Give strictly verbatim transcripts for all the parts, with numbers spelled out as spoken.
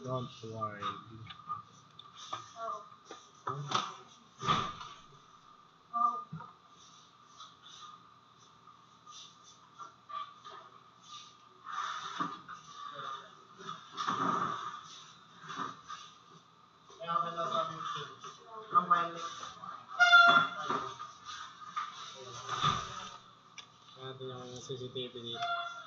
Don't worry. Natin yung C C T V dito.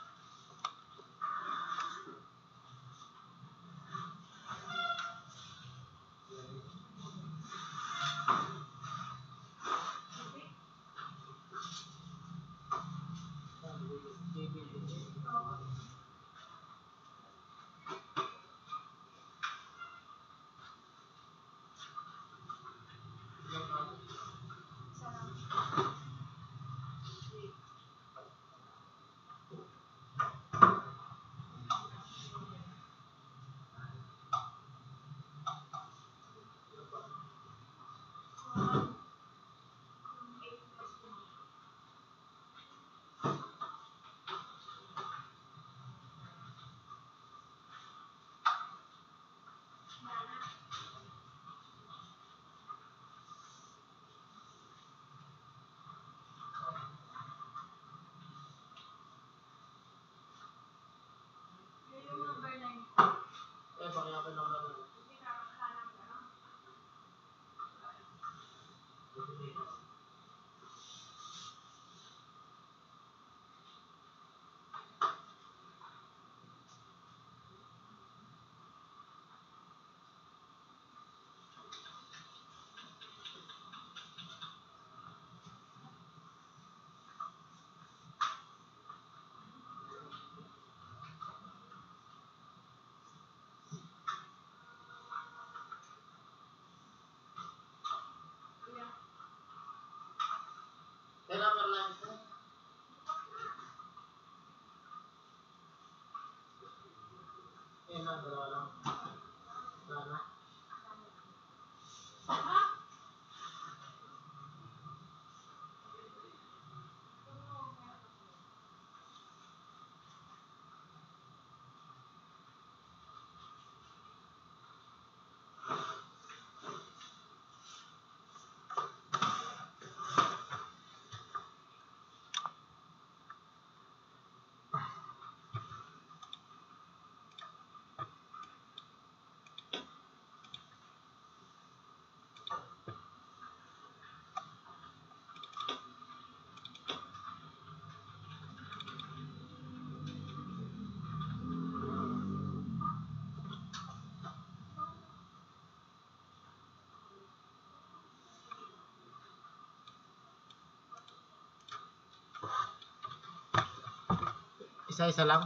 Isa-isa lang?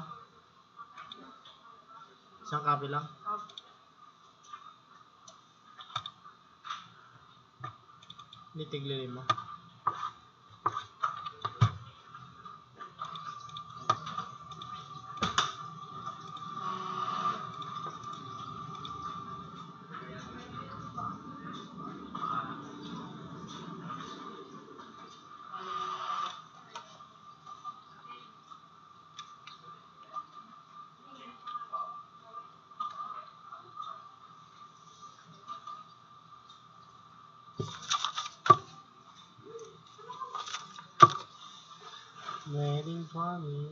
Isang copy lang? Nitiglilin mo. Waiting for me.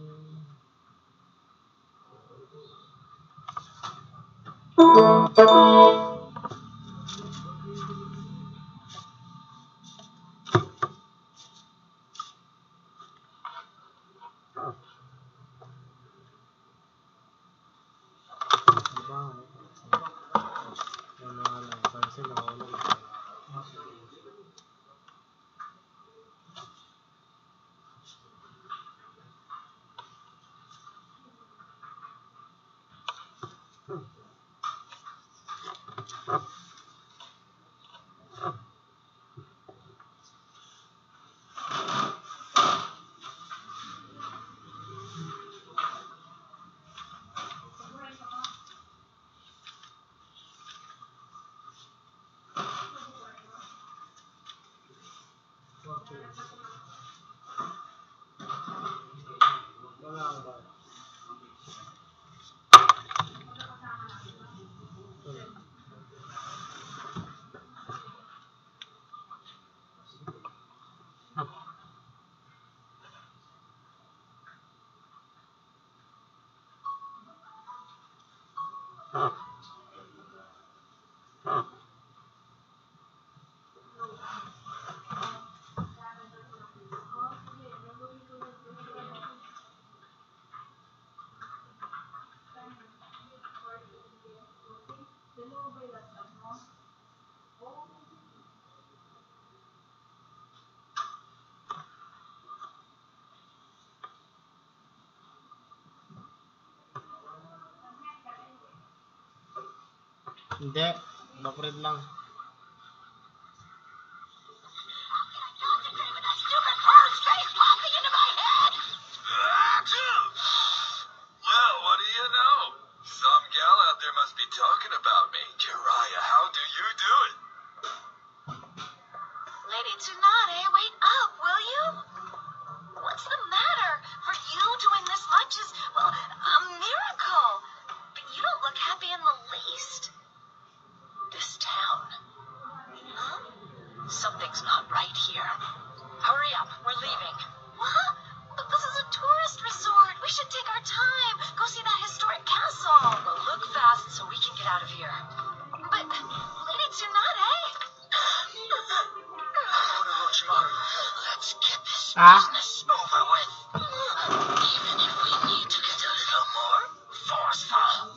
Wala ba? Hindi. Backread lang. Well, what do you know? Some gal out there must be talking about me. Jiraiya, how do you do it? Lady Tsunade, wait up, will you? What's the matter? For you doing this much is, well, a miracle. But you don't look happy in the least. This town. Huh? Something's not right here. Hurry up, we're leaving. What? But this is a tourist resort. We should take our time. Go see that historic castle. Well, look fast so we can get out of here. But, Lady Tsunade? Orochimaru, let's get this Ah? business over with. Even if we need to get a little more forceful.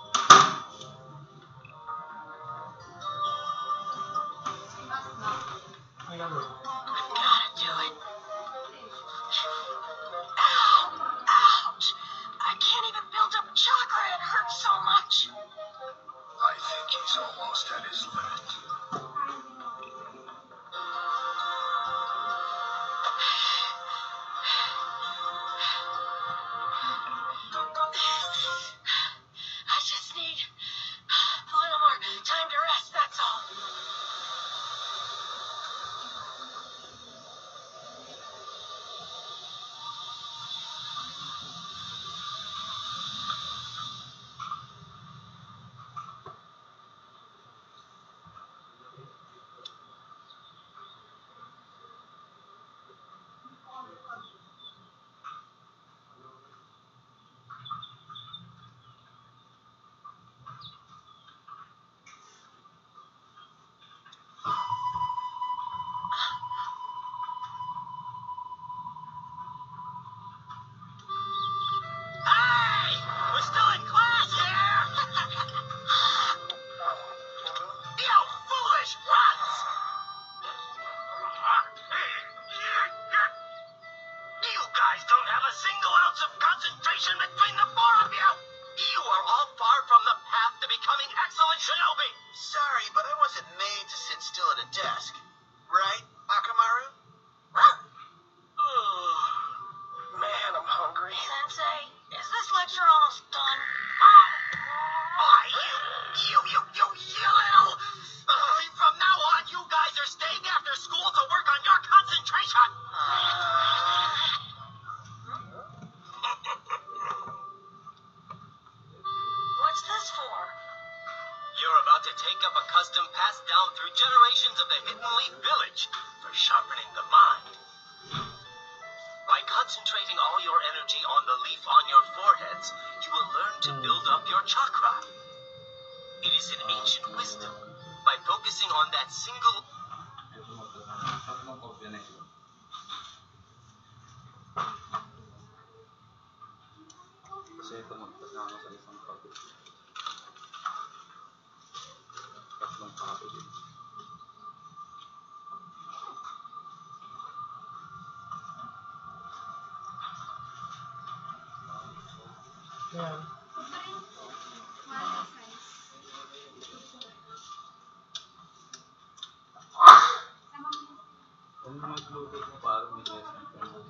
Ay, ano? We've gotta do it. Ow! Ouch! I can't even build up chakra. It hurts so much. I think he's almost at his limit. I just need a little more time to rest, that's all. Hey! We're still in class here! You foolish runs! You guys don't have a single ounce of concentration between the four of you! You are all far from the path to becoming excellent shinobi! Sorry, but I wasn't made to sit still at a desk. Right, Akamaru? Man, I'm hungry. Sensei, is this lecture almost done? Why, you, you, you, you, you little... Uh, from now on, you guys are staying after school to work on your concentration. What's this for? You're about to take up a custom passed down through generations of the Hidden Leaf Village for sharpening the mind. By concentrating all your energy on the leaf on your foreheads, you will learn to build up your chakra. It is an ancient wisdom. By focusing on that single... Kasi ito magkasama sa isang copy. Tatlong copy din. Ayan. Kung mag-Bluetooth mo parang may lesson ka na.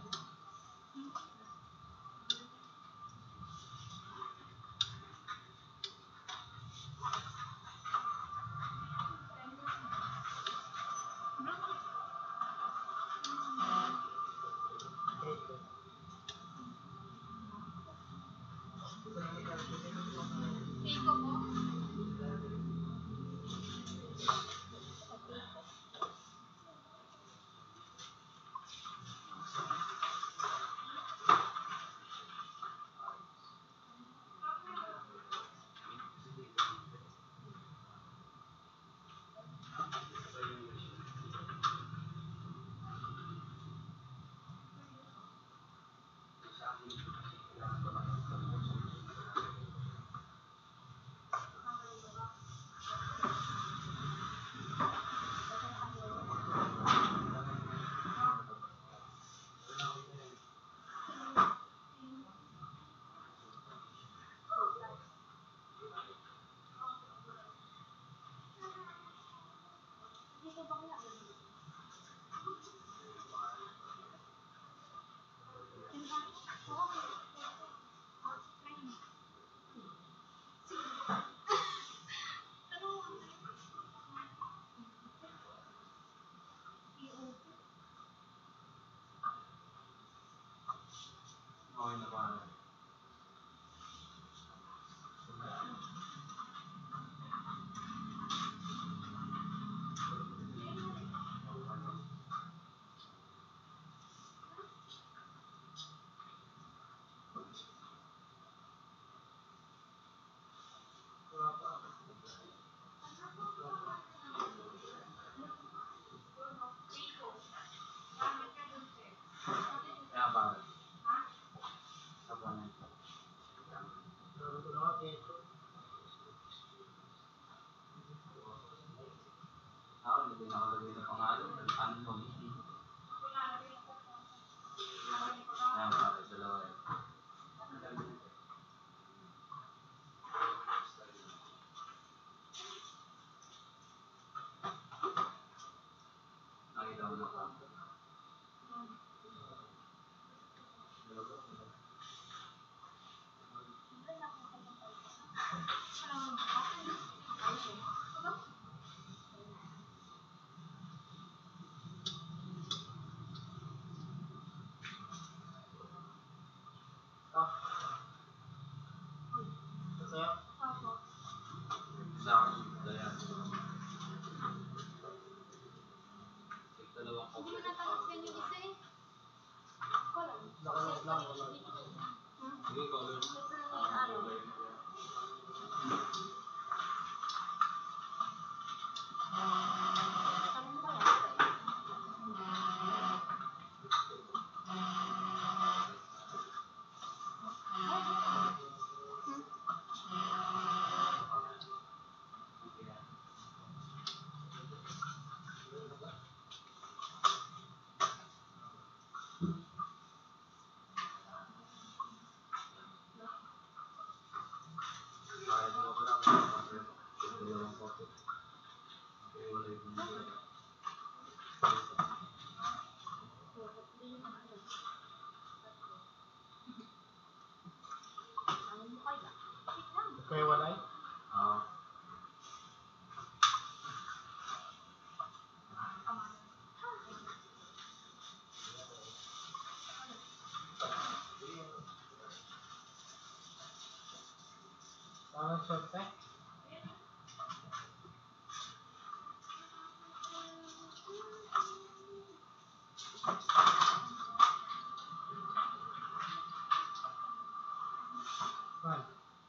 Kaya walay? Ah. Parang sorte? Man.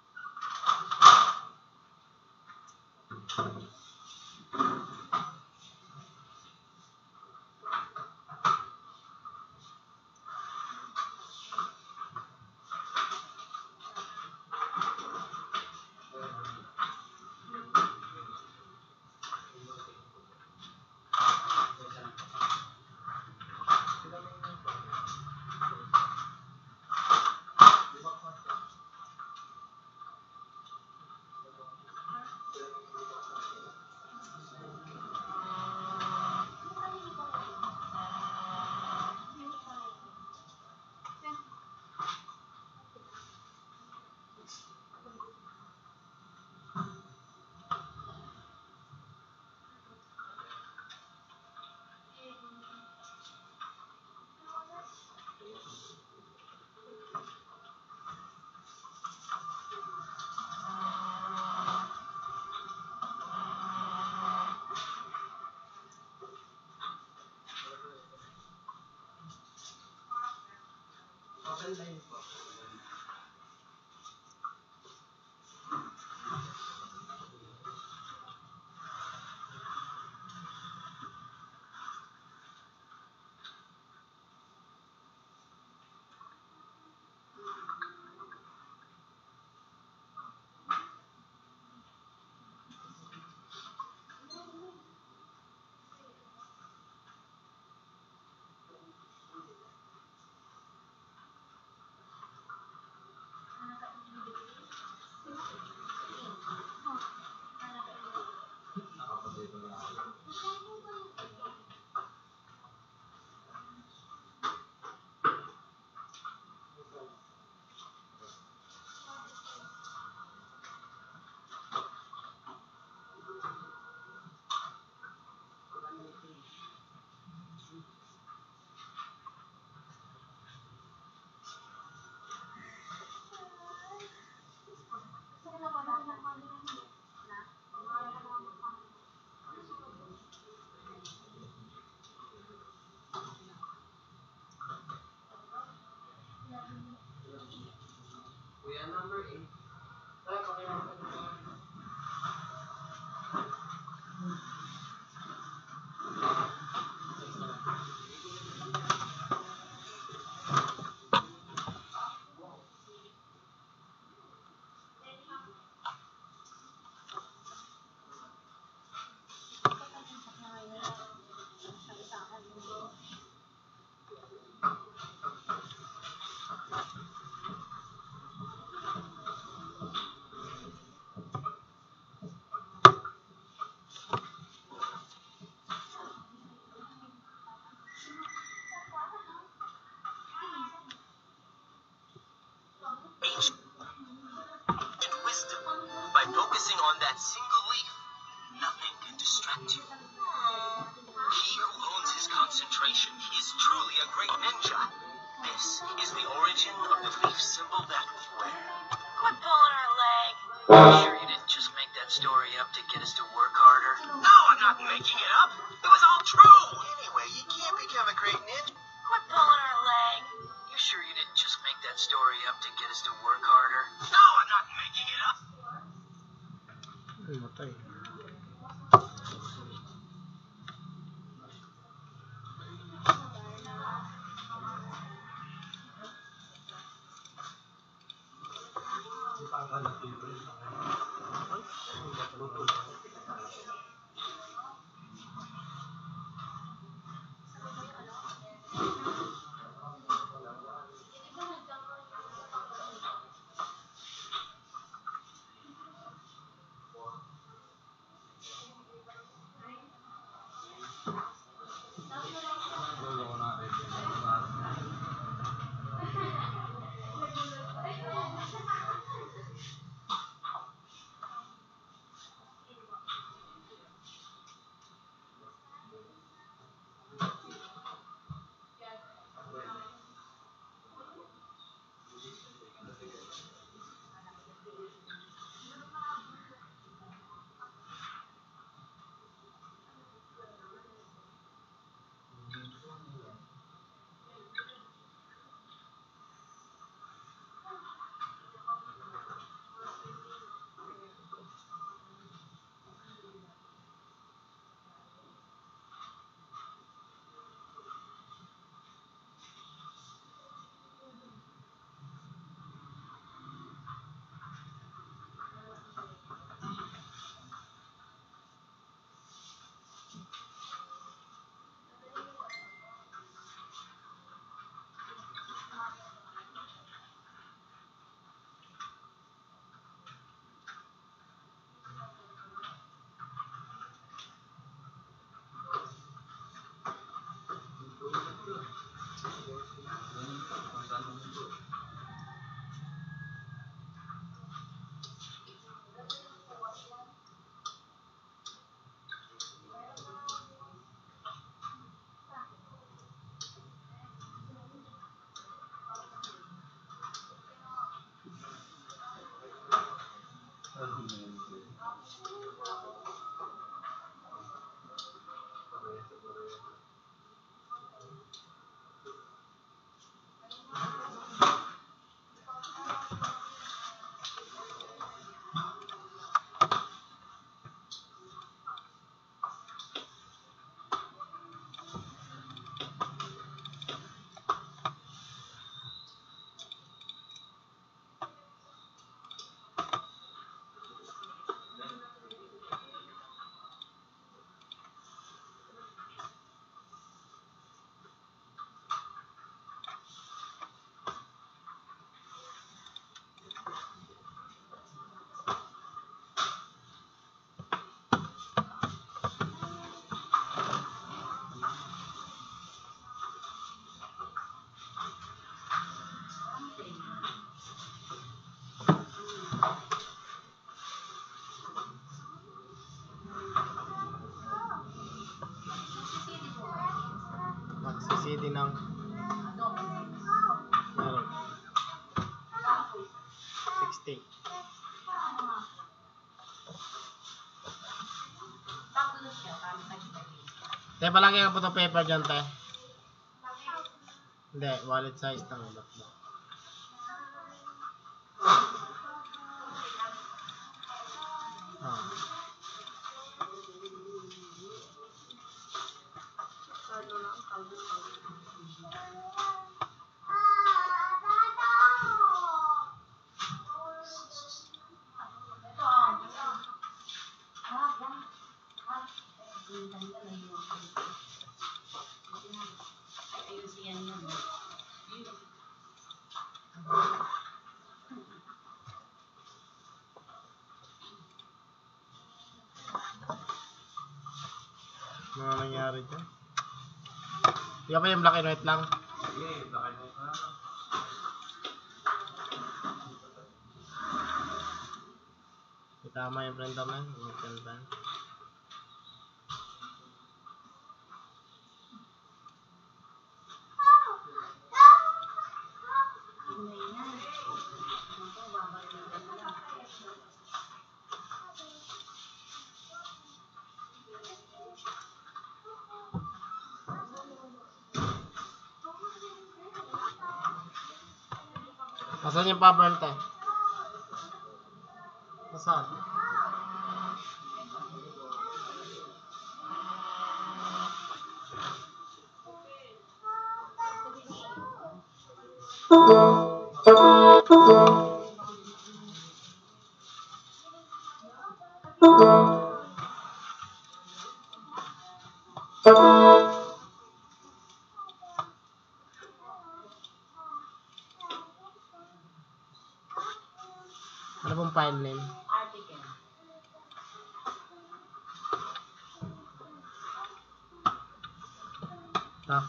Kuya number eight. Ay, pakiramdam. Ancient wisdom. By focusing on that single leaf, nothing can distract you. He who owns his concentration is truly a great ninja. This is the origin of the leaf symbol that we wear. Quit pulling her leg. Sure you didn't just make that story up to get us to work harder? No, I'm not making it up. It was all true. Anyway, you can't become a great ninja. Quit pulling her leg. You sure you didn't just make that story up to get us to work harder? No, I'm not making it up. Ay, matay. Ano na yun? Magsisidi ng meron sixty. Te, palagi ka po ito paper dyan, te. Hindi, wallet size lang. Ibat mo. Ah. Ano nangyari dyan? Di ba yung black and white lang? Sige, lakad mo ka. Itama yung printer na yun. Mag-printer. Nasaan yung power te? Nasaan? Ano pong file name? Article. Ito.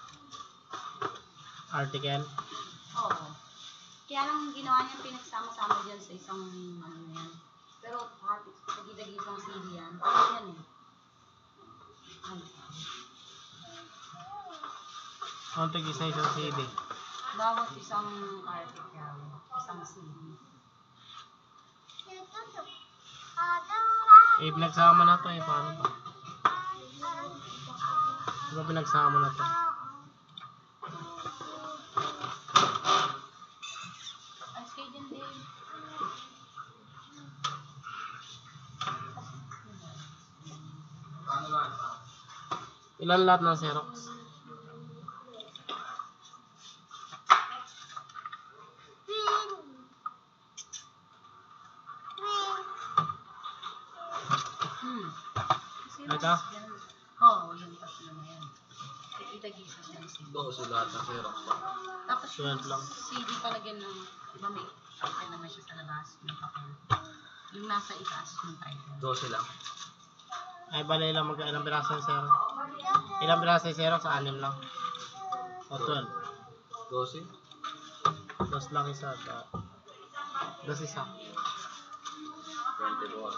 Article. Oo. Kaya lang ginawa niya pinagsama-sama dyan sa isang ano na yan. Pero hati, dagi-dagi pang C D yan. Ano yan eh? Ano? Ang tigis na isang C D. Bawat isang article, isang C D. Eh, pinagsama na to eh. Paano ba? Diba pinagsama na to? Ang schedule din. Ano lang? Ilan lahat ng Xerox? Hmm. Ito? Oo, yung tatlo na yan. Itagisa siya ng C D. Dose lahat ng Xerox. Tapos yung twelve lang. C D palagyan ng, iba may papel naman siya sa labas, may papel. Yung nasa itaas yung title. Dose lang. Ay, bali lang magka ilang piraso ng Xerox. Ilang piraso ng Xerox? Anim lang. O twelve. Dose? Dos lang isa. Da- Dos isa. twenty-four.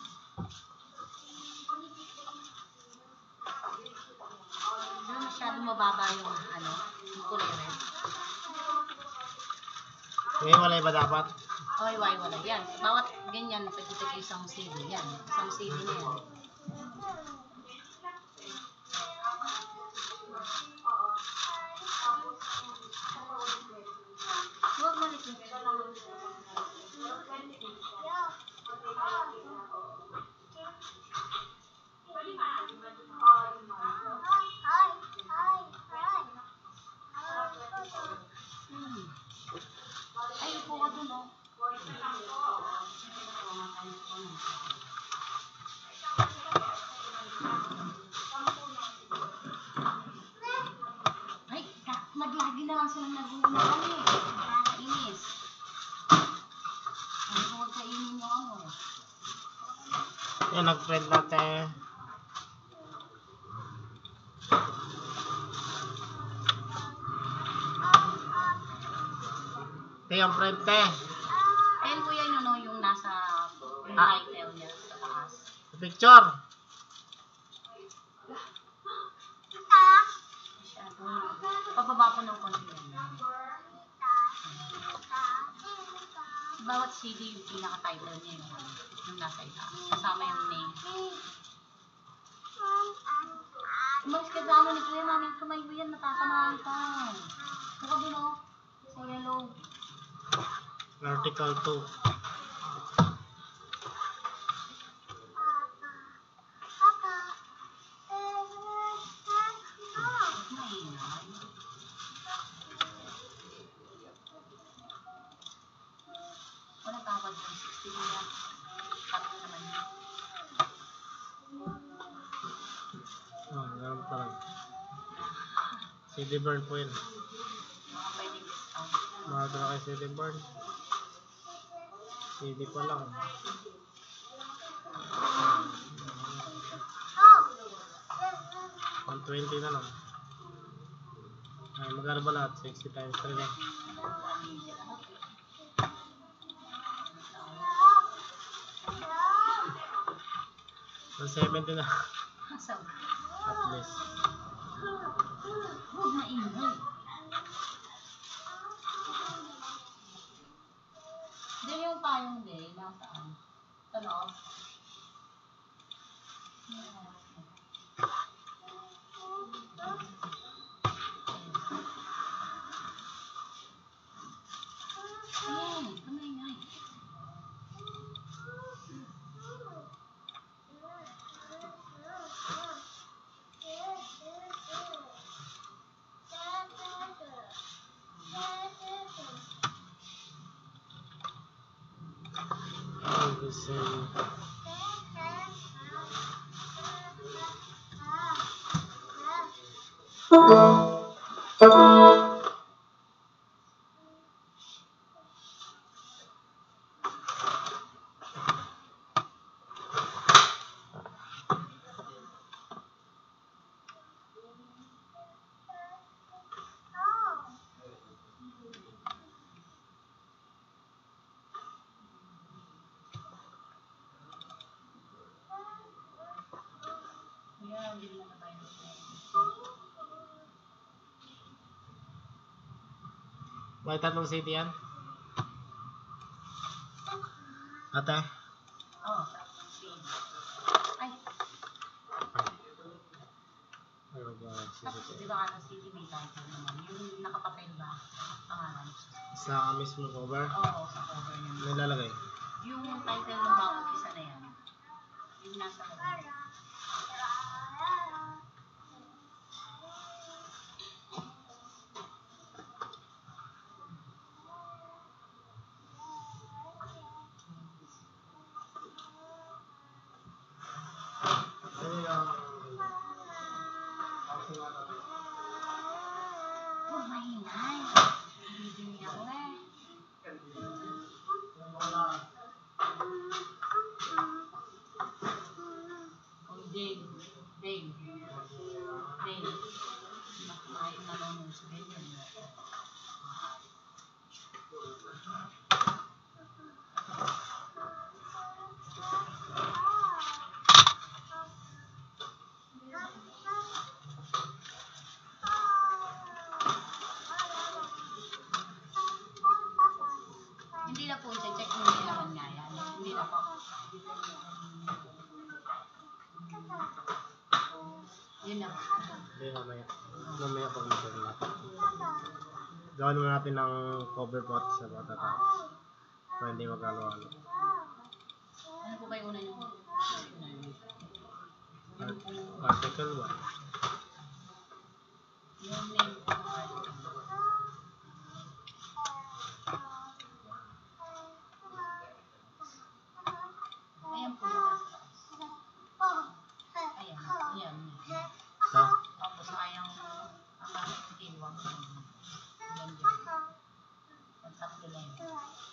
Hindi masyadong mababa yung ano, yung kulay red. Ngayon wala iba dapat. Oo, O, iwa-iwala yan. Bawat ganyan, pagkita isang C D yan. Isang C D na yan. Huwag malitin. Hmm. Ay, upo ka dun, oh. Ay, ka- maglagi na lang silang nag-uuna kami. Nakakainis. Ano kung huwag kainin yung ano? Yan, nag-friend natin. Ito yung friend, te. Ayun po yan, no, yung nasa yung title niya sa taas. Picture. Pababa ko ng konti yan. Bawat C D yung pinaka-title niya yung, ano, yung nasa itaas. Kasama yung name. Umalis ka sa ano ni Kuya, mami. Kamay mo yan, natatamahan ka. Saka doon, oh. Sa yellow. Article two. Walang tawad yung sixty niya. Tatlo naman yun. Ah, ganun talaga. C D burn po yun. Mga pwedeng discount. Mahal na kay C D burn. C D pa lang. one twenty na lang. Ay, magkano ba lahat? sixty times three lang. one seventy na. Sabi. At least. Huwag maingay. Hindi yung payong day, nasaan? Sa loob? Ay, kamay nga. Oh, this um, Kaya, hindi naman na tayo. may tatlong C D yan. Ate? Oo, tatlong C D. Ay, Ano ba? tapos di ba ka C D may title naman? Yung nakapapel ba? Pangalan? Sa mismo cover? Oo, sa cover niya. Nilalagay. Yung title ng bawat isa na yan. Yung nasa cover. Huwag maingay. Hindi ako eh. Oh, Jade. Yun lang. Hindi, mamaya. Mamaya pag mag-turn na. Gawin mo natin ng cover pot sa patatap. Para hindi magkalo-halo. Ano po ba yung una nyo? Art- Article one. Yung name po ng article. Ayan po yung nasa taas. Ayan, ayan. Ha? Tapos ayang ang article one. Ayan dyan. Ang tatlo na yun.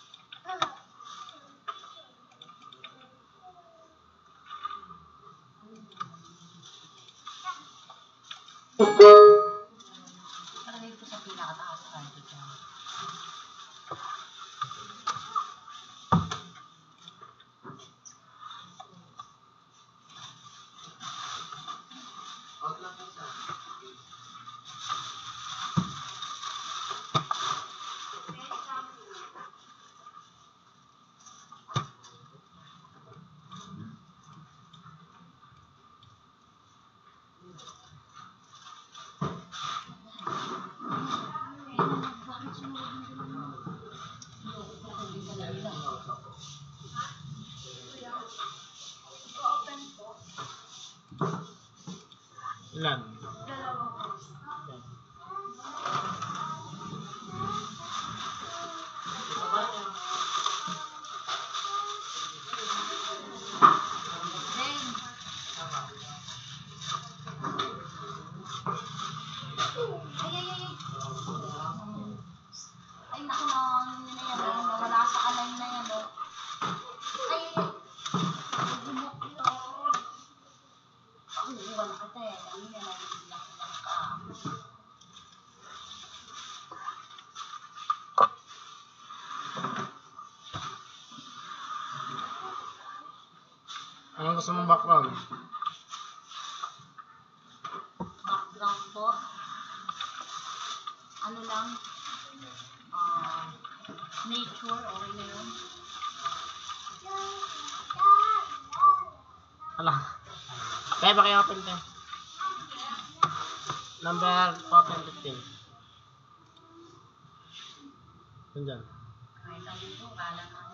Parang dito sa pinakataas ng article. Out lang po siya. Ilan? Ay, ay, ay, ay. Ay, naku na, ano na yan, oh. Nawala sa alay na yan, oh. Ay, ay, ay. Bumok yun. Ako, uwan na kita, eh. Ano yan, ay, iyak-iyak ka. Anong gusto mong background? Background po. Ano lang, ah, nature, okay na yun. Ala. Kaya ba kayo open tayo? Number fourteen fifteen. Nandyan. Kahit lang dito, kala na.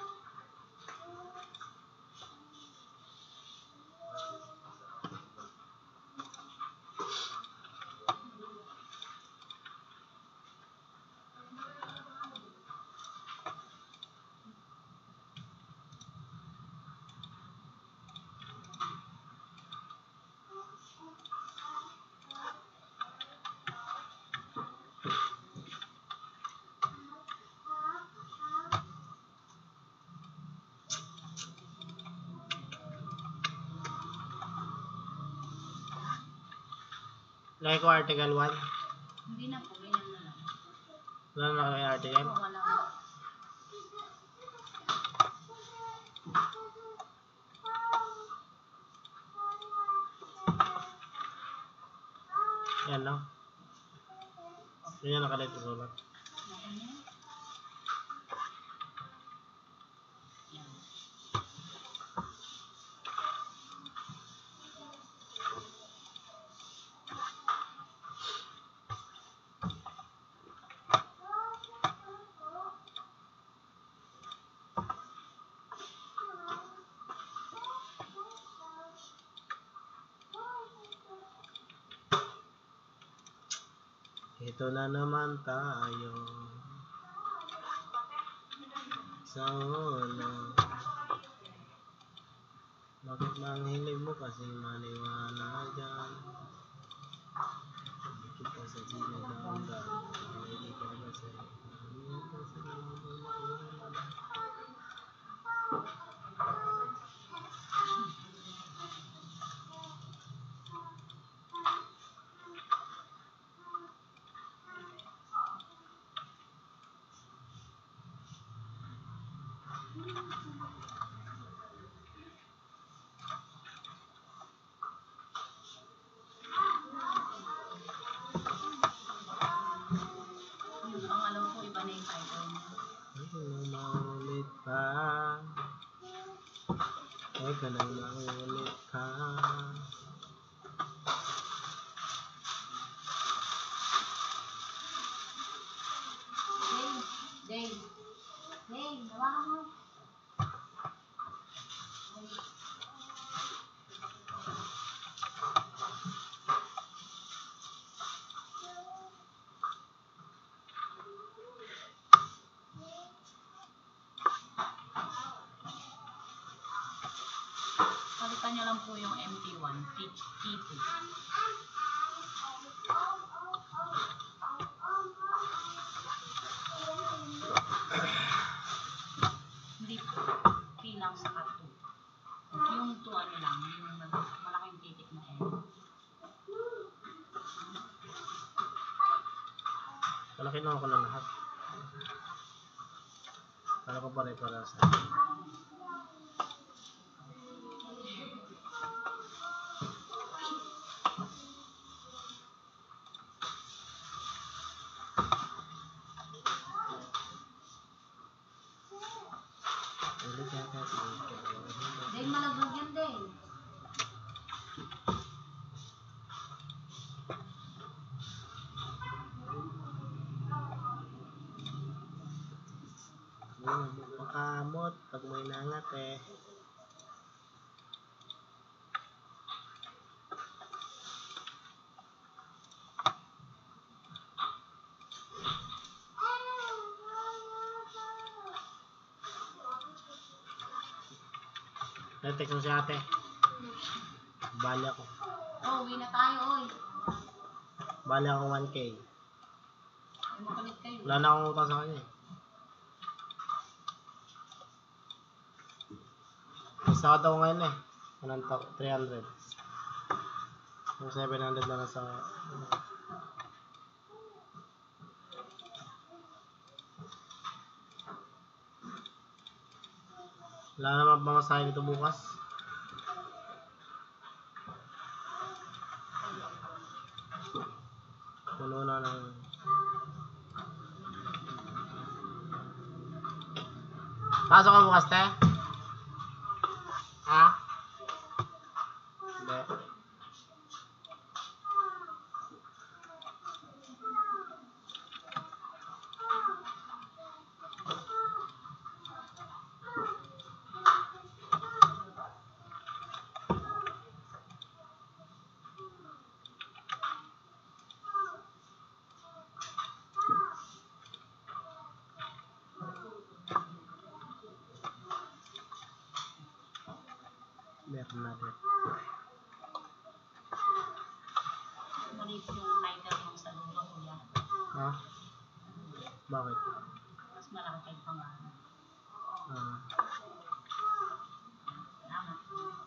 Lagay ko article one. Hindi na po, ganyan na lang. Wala na nakalagay article. Oo, wala na. Yan no? Yan nakalagay sa sulat. Okay na yan. Yan. Ito na naman tayo sa ulo. Bakit manghilig mo kasing maniwanagan? Bakit ka sa sinaganggan? Hindi ka kasi hindi ka sa sinaganggan. Ang alam ko, iba na yung title niya. Ano Huwag ka nang mangulit ka. Dave, Dave, Dave, hawakan mo. Palitan niyo lang po yung M T one, T two. Hindi po, P lang sa two. Yung two ano lang, yung malaking titik na L. Malaki na ako na lahat. Kala ko pare-para sa Dave, malaglag yan, Dave. Pakamot pag may nangat eh. Text mo si ate. Bali ako. Oh, uwi na tayo, oy. Bali ako one K. Ay, mapalit kayo. Wala na akong utang sa kanya eh. Isa ka daw ngayon eh. Anong to? three hundred. Yung seven hundred na lang sa... Wala naman pamasahe nito bukas. Puno na ng... Pasok ka bukas, te? Ha? Hindi. Meron natin. Maliit yung lighter ng sa dulo, kuya. Ha? Bakit? Mas malaki kayo pangalan. Ah. Salamat.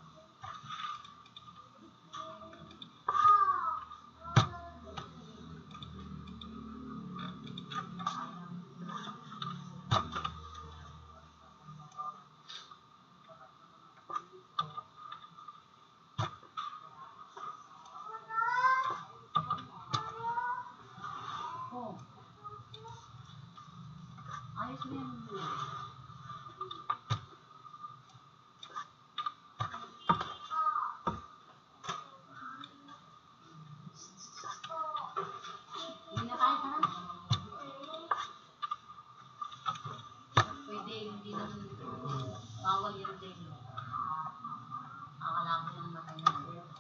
Oh. Ayos mo yan. Hindi na tayo, tara. Pwede, hindi naman bawal yan din. Akalabo ng mata niya.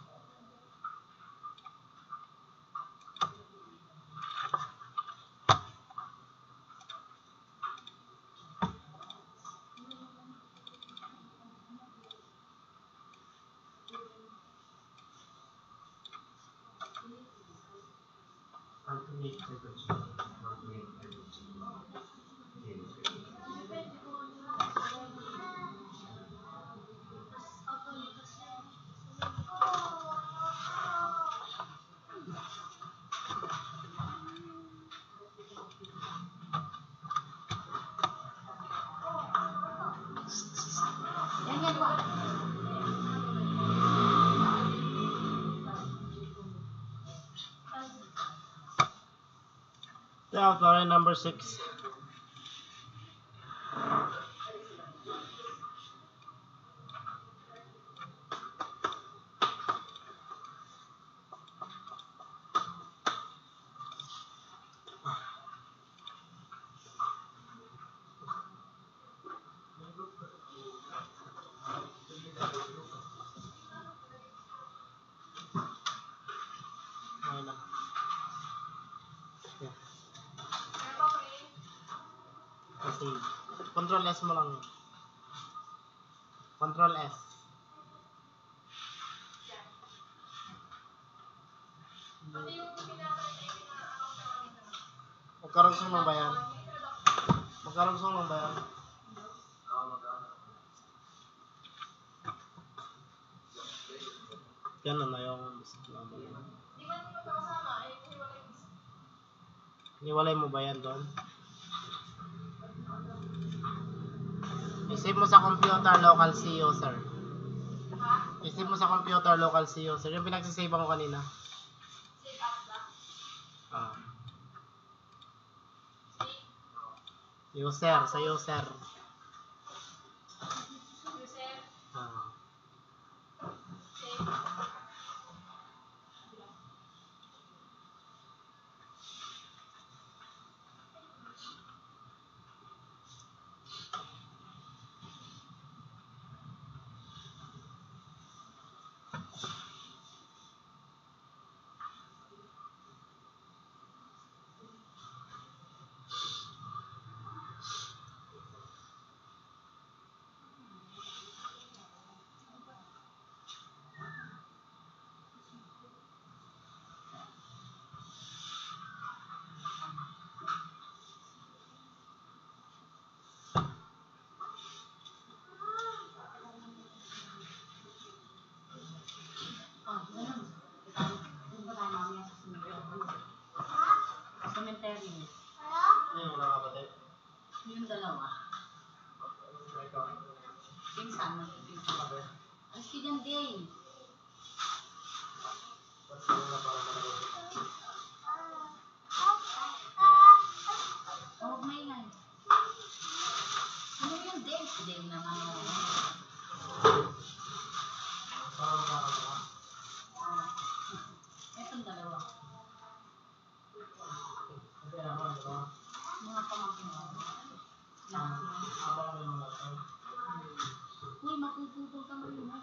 Yan, yan, wa. Yeah, sorry, number six. save. Control S mo lang. Control S. Magkaroon lang ba yan? Magkaroon lang ba yan? Ganun na yung niwalay mo ba yan doon? I-save mo sa computer local C user. I-save mo sa computer local C user. Yung pinagsisave ko kanina. Ah. User, sa user. Ah. Ah, ganun. Doon ba tayo mamaya sa cemetery? Cemetery. Ano yung mga kapatid? Yung dalawa. Pinsan, magpipinsan. Alas ka dyan din. Huwag may ingay. Ano yung din? Si din naman. Itong dalawa. Mga pamangkin mo. Lahat sila. Uy, matututol ka mo yun.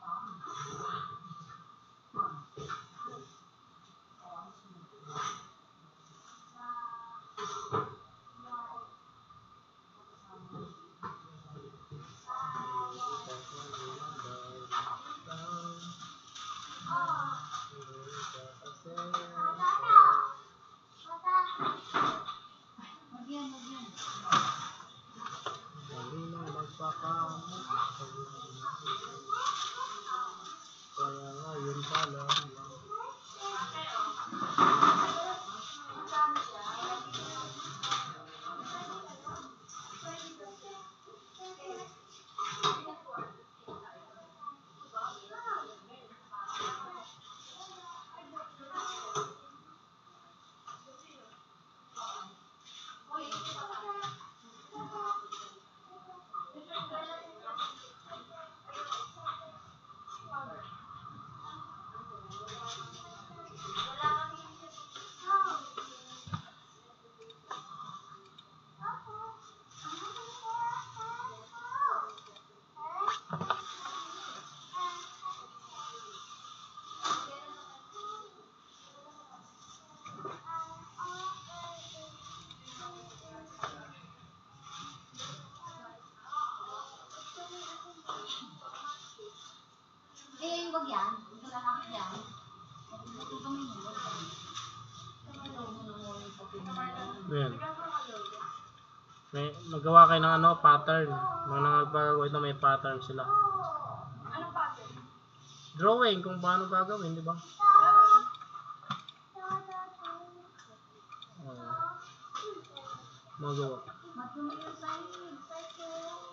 Wag yan, wag yan. Kaya nga, yun pala. Eh, wag yan. Ito na lang yan. Ito kami mo. Ito mo na mo yung papinila. Ayan. May, magawa kayo ng ano, pattern. Mga nagpagawa ito may pattern sila. Anong pattern? Drawing kung paano gagawin, di ba? Oh. Magawa. Matumi yung sahig. Psycho.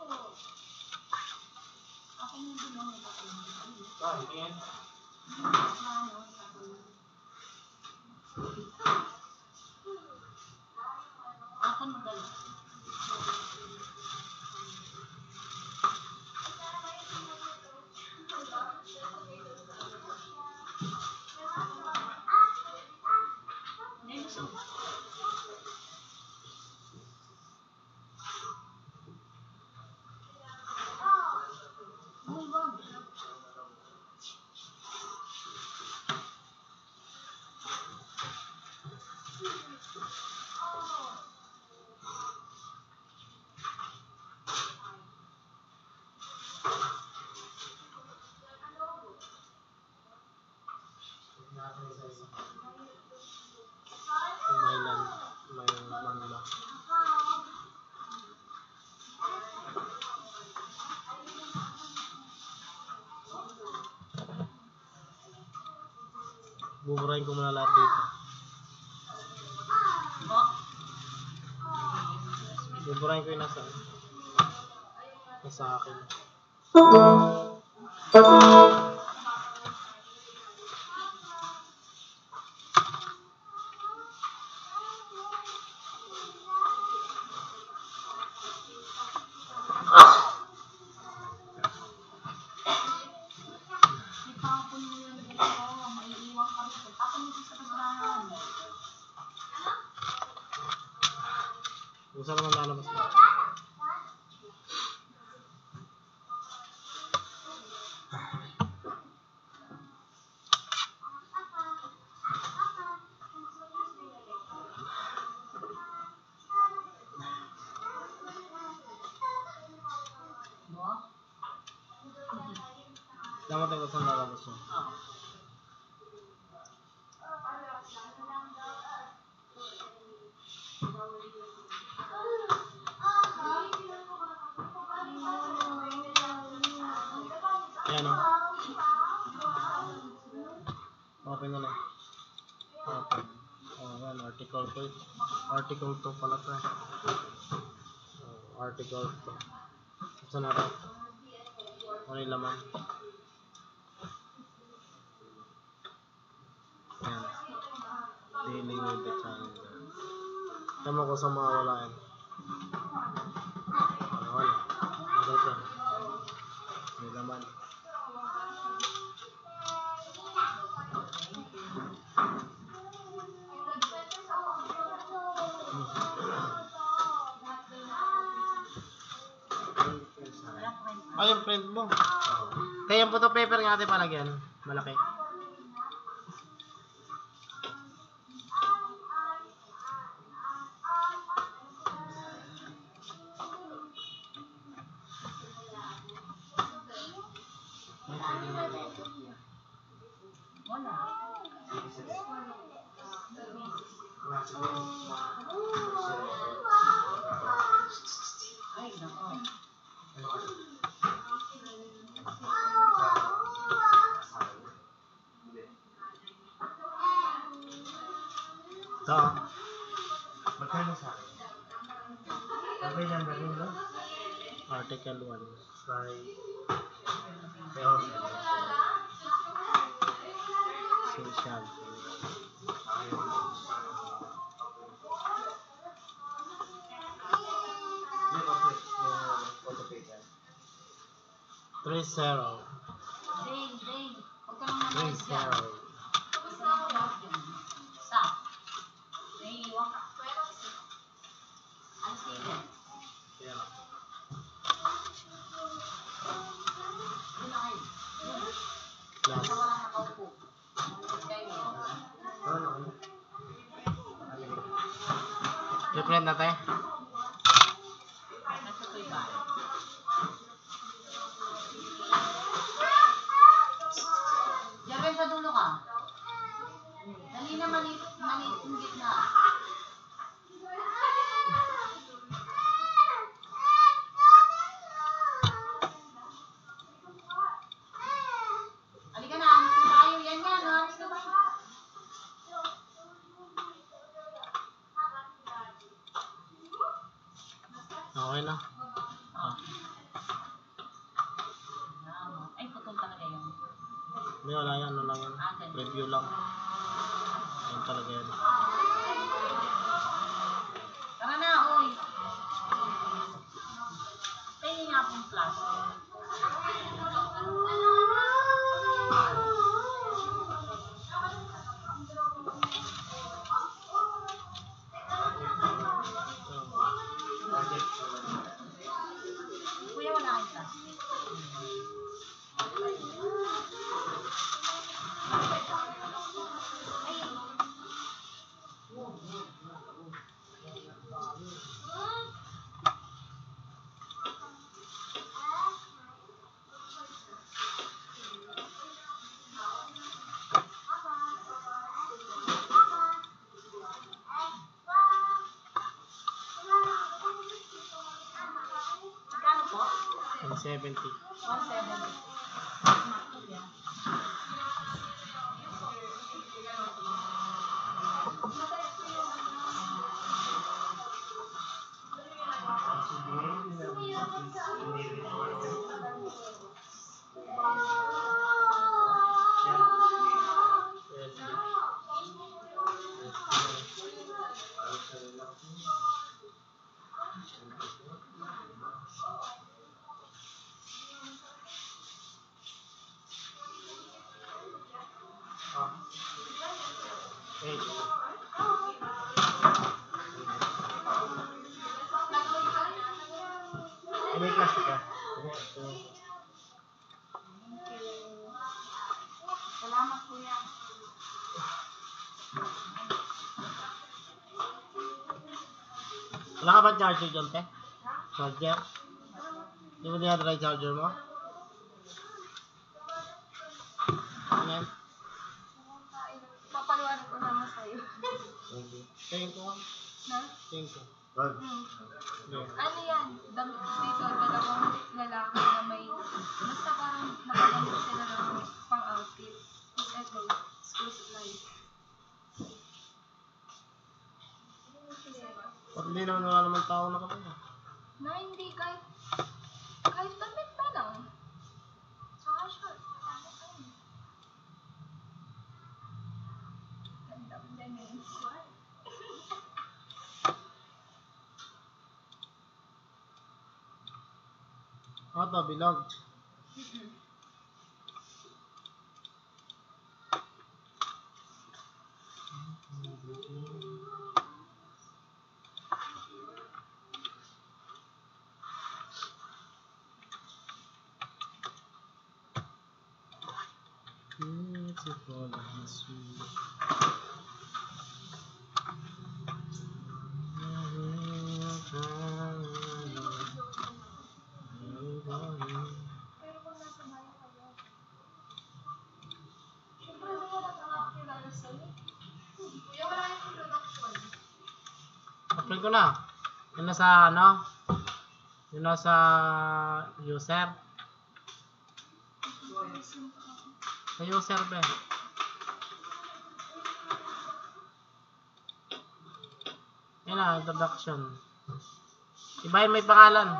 Ako yung dumami pa ko. Ah, yan. Ano? Ako magaling. Uy, wag. Buburahin ko muna lahat dito. Oh, Buburahin ko yung nasa, nasa akin. itapon mo yun dito. Maiiwan ka rito. Tapon mo sa kasalanan. Kung saan naman lalabas na. Bo? Tama tayo kung saan lalabas yun. Oh. Ayan o. Open na lang. Open. Oh, ayan. Article two. Article two pala ito. Oh, article two. Saan natin? Ano yung laman? Ayan. Dealing with the challenger. Tama ko sa mga wala yan. Ano wala? Ano ito? May laman. Ay, yung print mo. Kaya yung photo paper nga natin palagyan. Malaki. Wala. Ay, nako. Ito ah. Magkano sa akin? Okay number rin no? Article one. By... Pero... Social. Three zero. Ding, ding. Huwag ka lang Three naman dyan. zero. Isa lang lang yun. Stop. Naiiwan ka. Ano sige? Yeah. Doon na kayo. Last. Basta wala nakaupo. Kayo. Ano? I-print natin. Nagtutoy ba? Jerwin, sa dulo ka. Dali na maliit, maliit yung gitna. Halika na, alis na tayo. Yan yan, no? Alis na tayo. Okay na. Ah. Ay, putol talaga yun. Hindi, wala yan. Ano lang yan. Review lang. Ayun talaga yan. Tara na, oy. Tingin nga pong plus. Kuya, wala kang plastic. Magkano po? one seventy. one seventy. Eight. May plastic ka? Salamat kuya. Wala ka ba charger dyan, te? Charger? Di mo dinadala yung charger mo? Ano yan? Papaliwanag ko naman sa'yo. Tingin ko. Na? Tingin ko. Hmm. Yeah. Ano yan? Damit dito, dalawang lalaki na may, basta parang nakagamit sila ng pang-outfit. Tapos ito, school supplies. Ba't hindi naman wala naman tao na kapag? Na hindi, kahit, kahit damit pa lang. Saka short. Ganda ko din eh. Ah, ito, bilog. Mm-mm. Beautiful and sweet. Pero kung nasa bayan kayo, syempre naman nakakakilala sa'yo. Kuya, wala yung introduction. Upload ko na. Yun na sa ano? Yun na sa user. Sa user ba? Yun na, introduction. Iba yung may pangalan.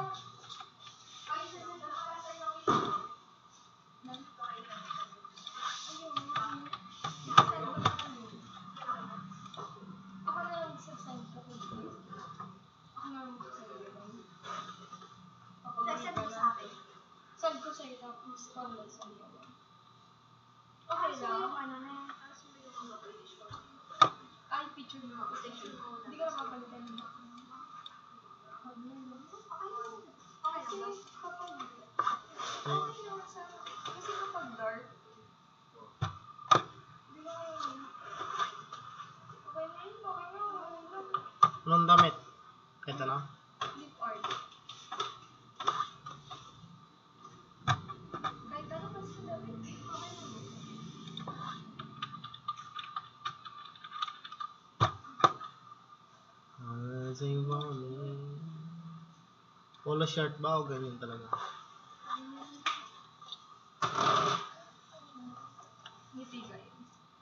Ako na lang sasend ko kung sino. Ako na lang sasend ko. Send mo sa akin. Send ko sa'yo tapos comment sa'yo. Okay lang. Ano na yan? Ay, picture mo. Hindi ka napapalitan mo. Okay lang. Okay lang sa... Kasi kapag dark, hindi ko kayo. Okay na yun, okay na, okay na. Anong damit? Kahit ano? Lip art. Kahit ano kasi damit, okay na. Amazing morning. Polo shirt ba o ganyan talaga? Ngiti guys.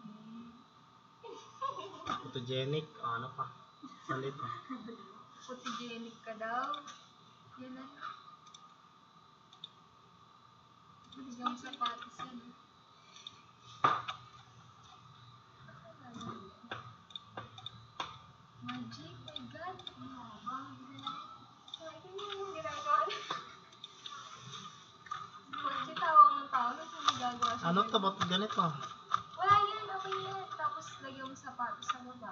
Photogenic? O, ano pa? Salit pa. Photogenic ka daw. Yan na. Bigyan mo sapatos yan. Magic, my God. Kasi tawag ng tao, na ginagawa siya. Ano to? Ba't ganito? Wala yan, okay yan. Tapos lagyan mo sapatos sa baba.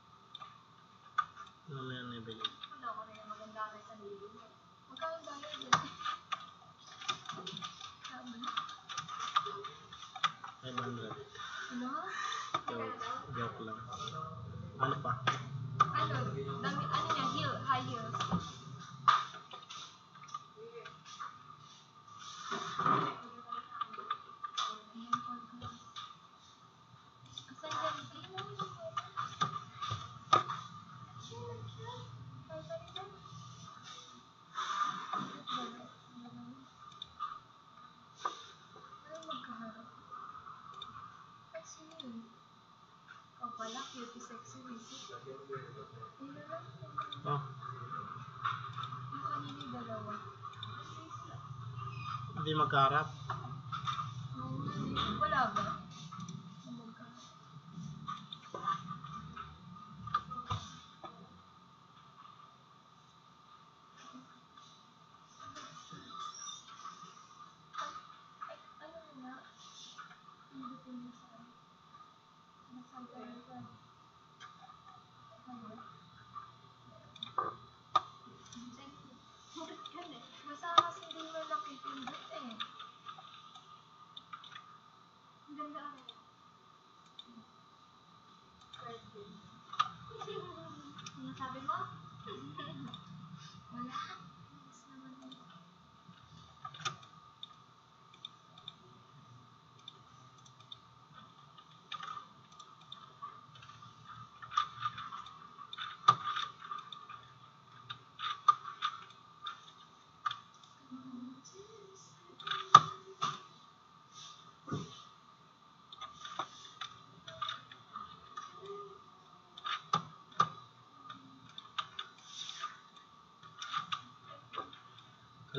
Ano na yan nabili? Wala ko na yung maganda na sa libo. Magkano bayad yun? Sabi. five hundred. Ano? Joke. Joke lang. Ano pa? Ano? Dami, ano niya? Heel, high heels. Ayan po, guys. Asan yan? Tingnan mo yung photo. Shit, nag-cute. Ay, sorry dyan. Ano magkaharap? Ay, sino yun? Ikaw pala, cute, sexy, busy. Ayun na lang. Oh, Yung kanina yung dalawa. hindi magkaharap. Oo, wala ba? Yung magkaharap. Ay, ano na? Pindutin mo sa... Nasaan ka na ba?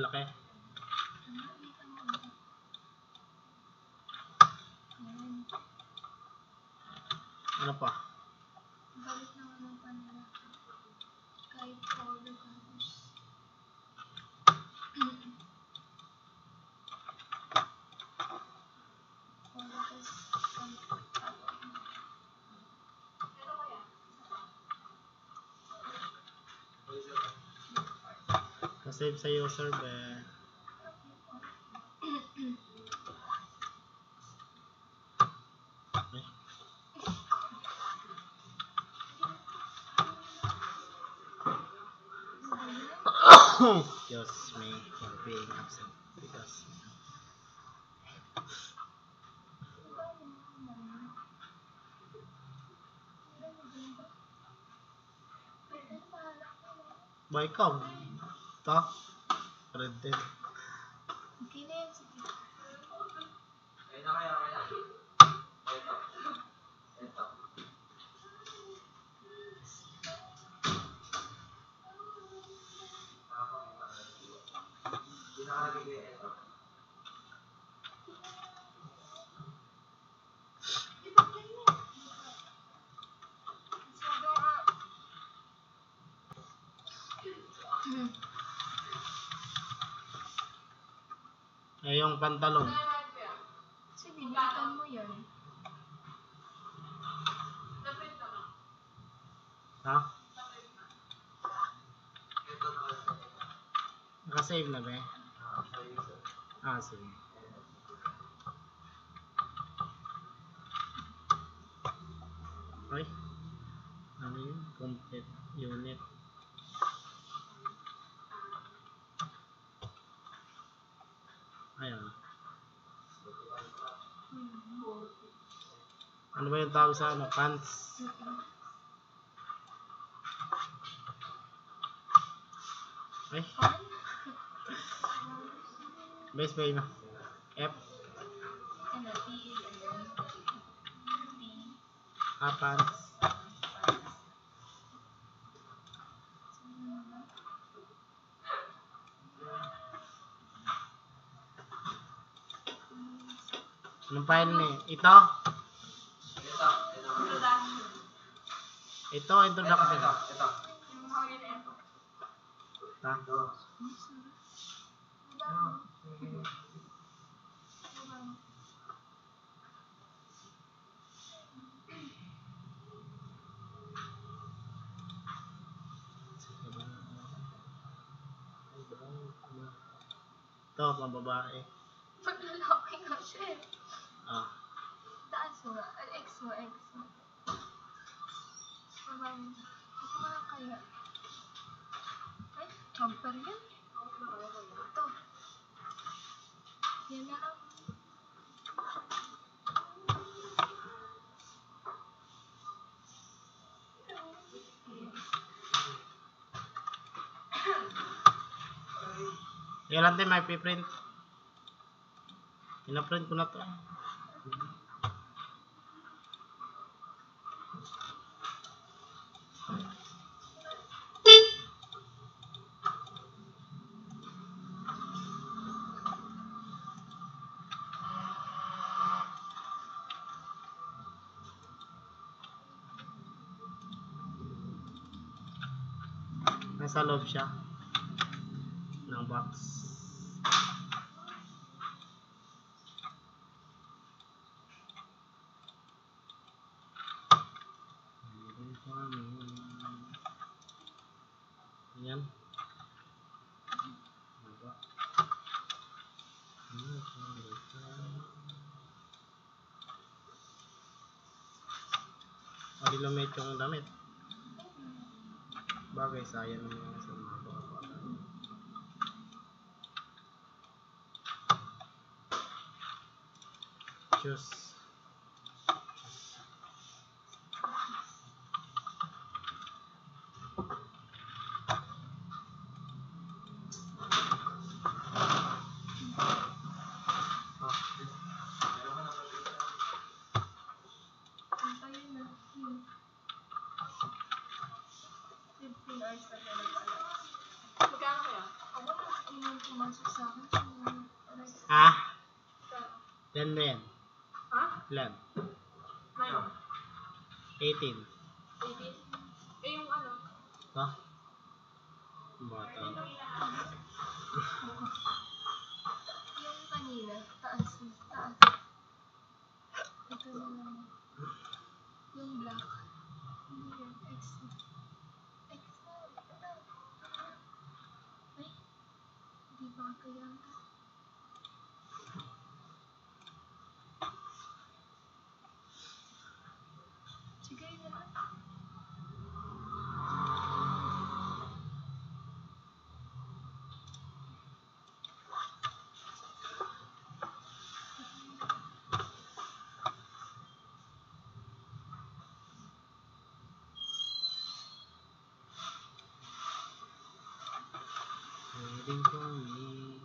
laki. Ano pa? Balik naman ng panila. Kahit all the colors. Nasave sa user be. Eh. Excuse me for being absent because ba ikaw? Ta? Red din. Okay na yan, sige. Ayun na kaya, kaya. Ito. Ito. Hindi na kalagay ito. Eh, yung pantalon. Sige, bilitan mo yan. Ha? Nakasave na ba eh? Ah, sige. Ay. Ano yun? Complete unit. Ayun. Ano ba yung tawag sa ano? Pants? Ay. Base ba yun? F. Ano, P A and then T. Ah, pants. Anong file mo eh? Ito? Ito. Ito. Ito, introduction. Ito. Ito. Ha? Ito. Ito, pang babae. Pag lalaki nga siya eh. Ah. Taas mo nga. Ah, X mo, X mo. Parang, ito mo lang kaya. Ay, jumper yan. Ito. Yan na lang. Yan lang din, may piprint. Pinaprint ko na to. Nasa loob siya ng box. Ayan. Madilamit yung damit. Bagay, sayang naman sa mga bata. Choose. Antayin na. Hmm. fifteen hours na pala pala. Magkano kaya? Ako na. Inom ko answer sa akin. Yung- Ah? Ilan na yan? Ha? Ilan? Nine. eighteen. Eighteen. Eh, yung ano? Ha? Bata. Yung kanina, taas, taas. Ito na lang. Yung black. Hindi yan, X. X na, ito na. Ay, di ba kaya? Sige, yun na lang. Waiting for me.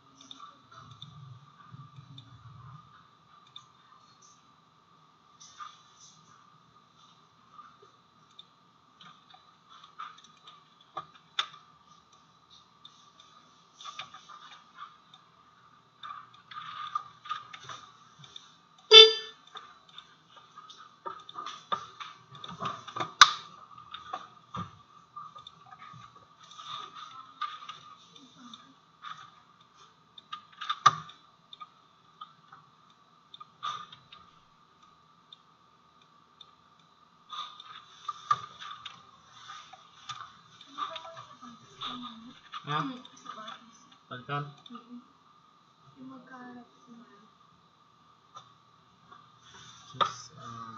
Ha? Sa batis. Pagkan? Yung magkaharap sila. Just, um,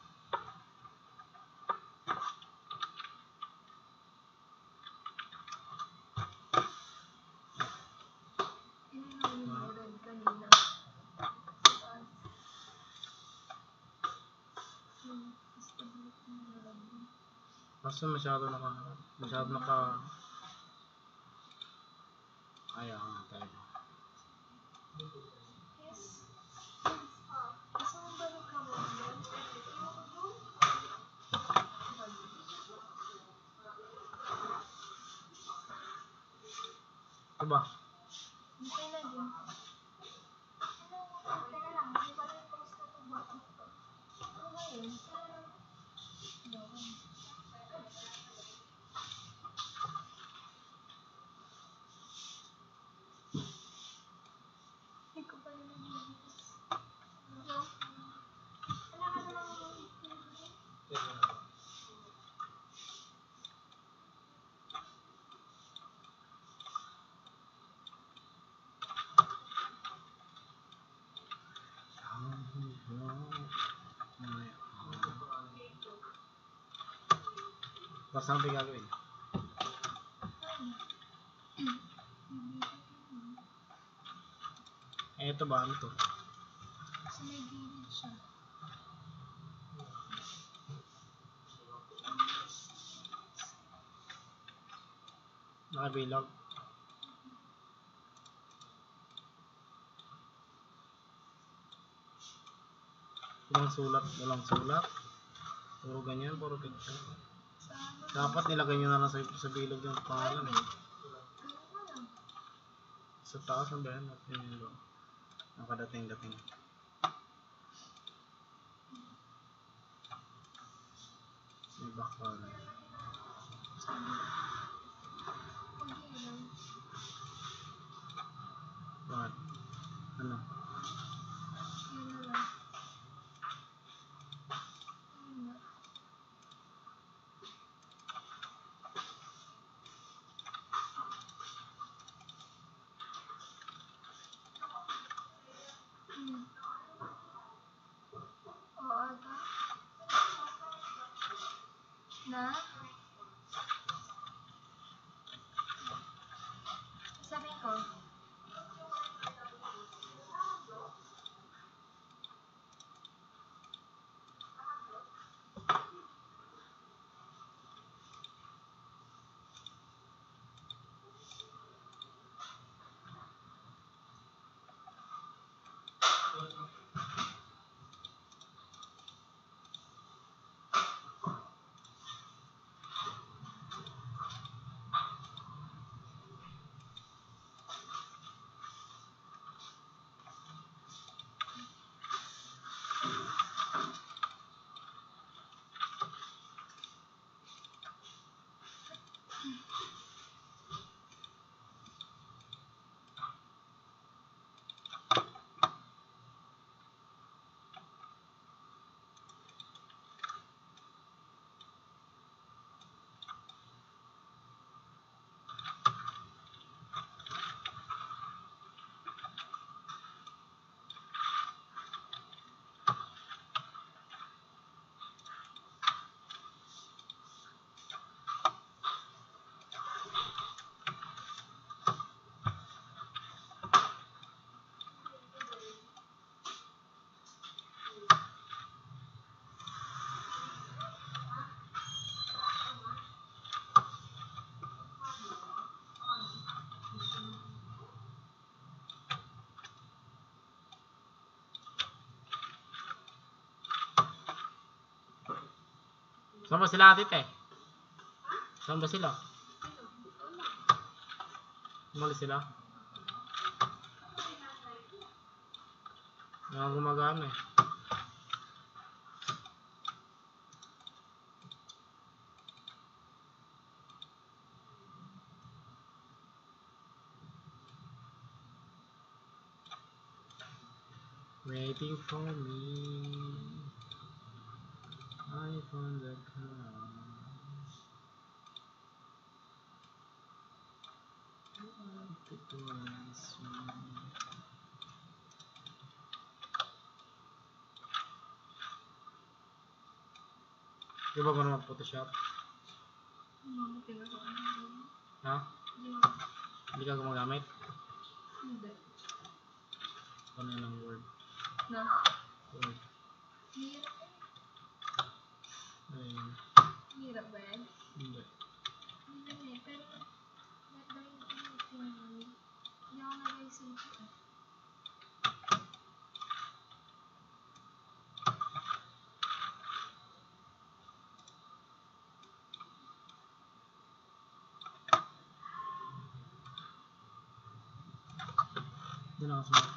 Yun lang yung red kanina. Taas. Yung stability ng red. kaso masyado naka, masyado naka, ayaw nga tayo. Yes. Gusto mo ba nagkamali? Diba? Okay na din. Teka lang, hindi pa rin post na ito ba? Ano ba yun? Hindi ko pa rin nag-iis. No? Wala ka namang Tapos ano ba yung gagawin? Eh, ito ba? Ano to? sa may gilid siya. Nakabilag. Walang sulat, walang sulat. Puro ganyan, puro picture. Sa ano? Dapat nilagay nyo na lang sa, sa bilog yung pangalan eh. Ganun mo lang. Sa taas ang bayan natin yung lo. Nakadating-dating. May background. Huwag yun lang. What? Ano? Yun na lang. Yun na. Hmm. Oo, ata. Na? Sabi ko. Saan ba sila atit eh? Saan ba sila? Umalis sila? Mga gumagana eh. Waiting for me. I found the car. Di ba marunong mag-photoshop? Ha? Hindi ka gumagamit? Hindi. Ano ng word? Na? Word. Hirap. Ayun. Hirap ba yan? Hindi. Hindi eh, pero dahil hindi ako nag-isip eh. Doon ako sumunod.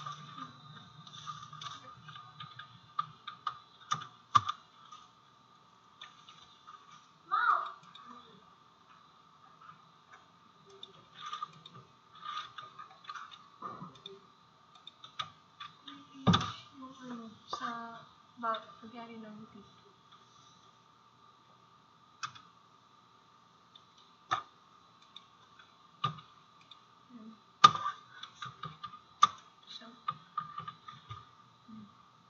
Yung ano, sa bag, pagyari ng tea. Yan. Siya. Hmm.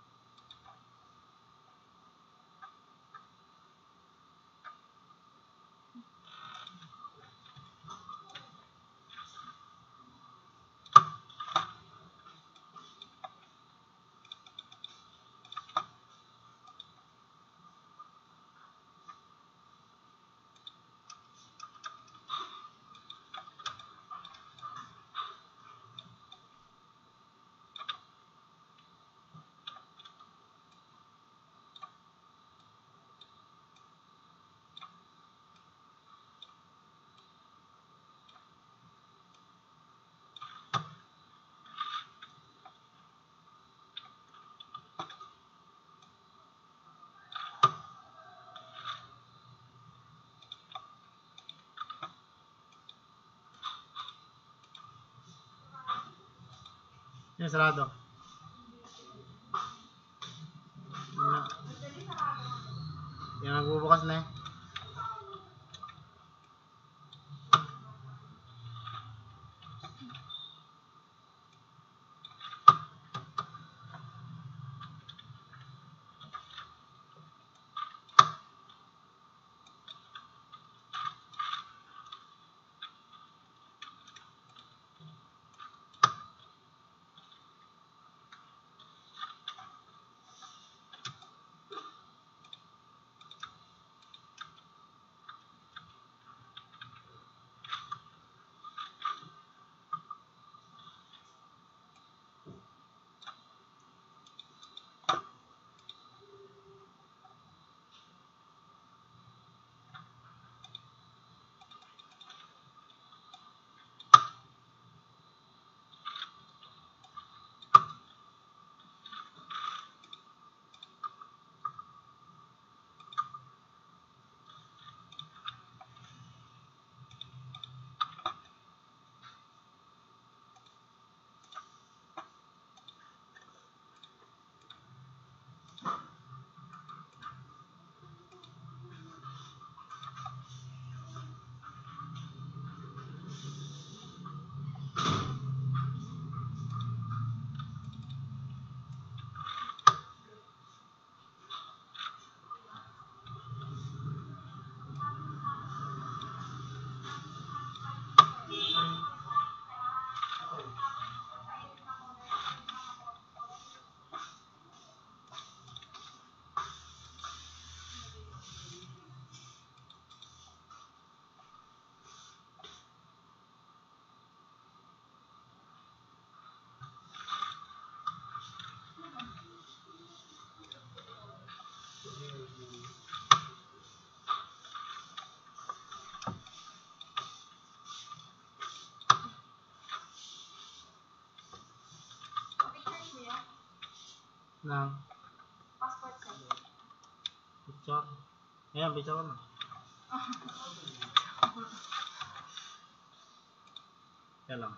Yan, sarado. Yan na. Yan, magbubukas na eh. ng Passport size. picture. Ayan, picture ko na. Kaya lang.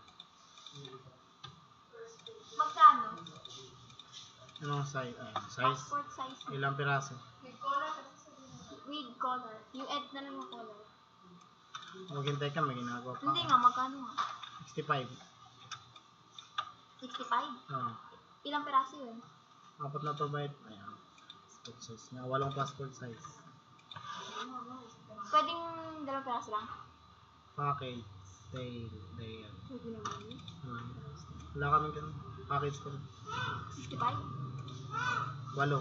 Magkano? Anong size? Ayan, size. Passport size. Ilang piraso? With color. With color. You add na lang yung color. Maghintay ka, may ginagawa pa. Hindi nga, magkano nga? sixty-five. sixty-five? Oo. Ilang peraso yun? Apat na to byte. Ayan. Passport size nga. Walong passport size. Pwedeng dalawang peraso lang? Package. Sale. Day. Pwede naman yun. Hmm. Wala kami ganun. Package ko. sixty-five? Walo.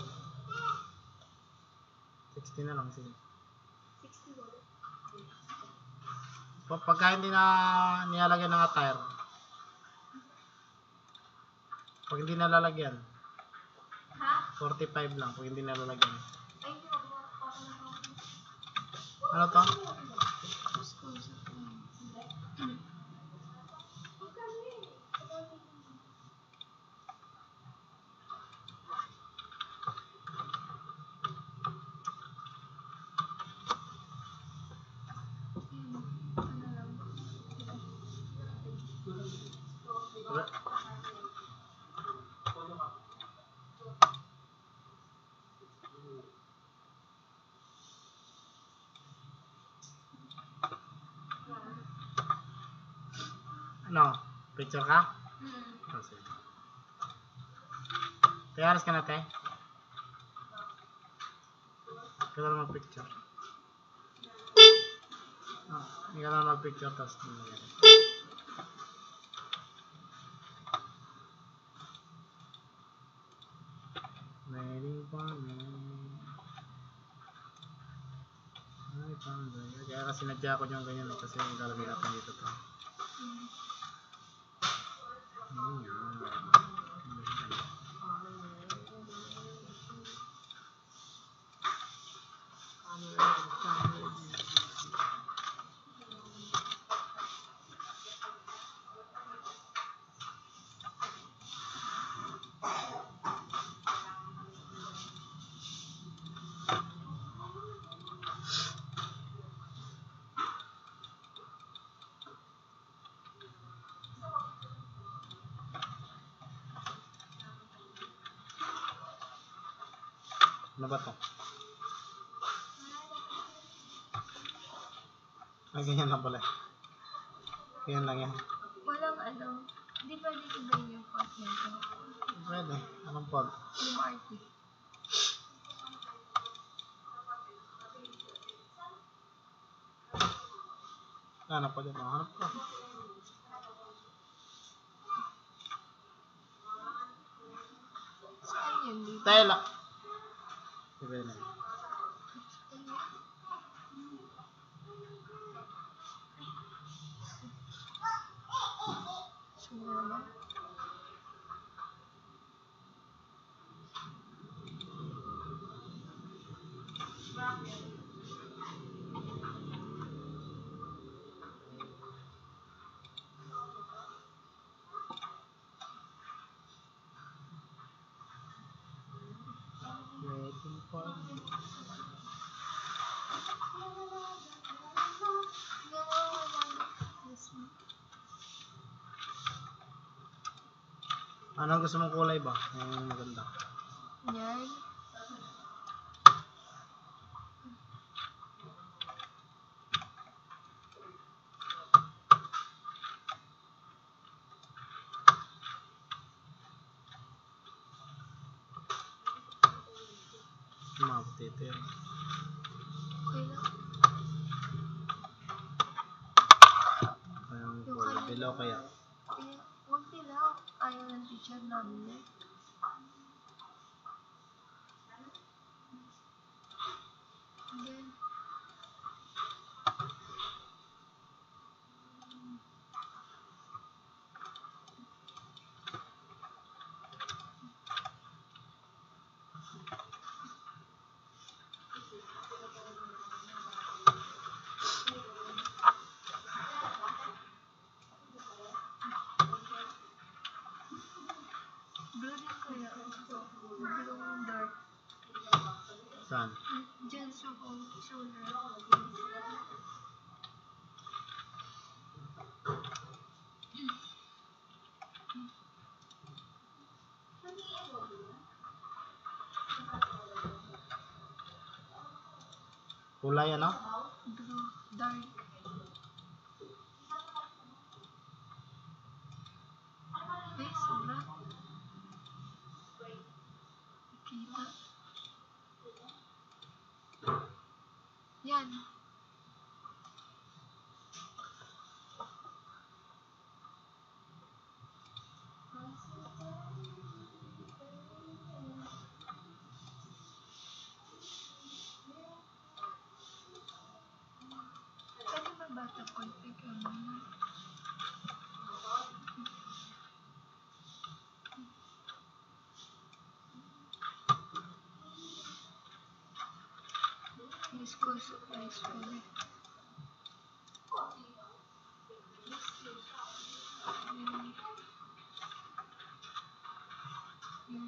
sixty na lang. Sige. sixty dollars. Pag pagka hindi na nilalagyan ng attire. Pag hindi nalalagyan. Ha? forty-five lang. Pag hindi nalalagyan. Ay, hindi ako makakapasa na ako. Ano to? School sa Ano lang. Wala. Ano? Picture ka? Hmm. Oh, sige. Kaya aras ka na, te? Kaya lang mag-picture. Ah, hindi ka lang mag-picture, tapos nilagyan. Mayroon pa na. Ay, panday. Kaya kasi sinadya ko yung ganyan eh, kasi ilalagay natin dito to. Ayan. Ano ba to? Ay, ganyan lang pala. Ganyan lang yan. Walang ano. Hindi pwede ibayin yung font nito. Pwede. Anong pod? Yung artist. Hanap ko dyan. Hanap ko. Saan yun dito? Tela. Sige na. Siguro na. Waiting for me. Anong gusto mong kulay ba? Yung maganda. Yan. Maptito yun. Okay lang. Parang Yung kulay kaya- dilaw kaya. Eh, huwag dilaw. Ayaw ng teacher namin eh. Then, blue Saan? Diyan sa home solar. Kulay ano? Blue, dark. Eh, sobra. Kita. Yan. Pwede ba bata config ang mga? School supplies pwede. Hmm. Hmm.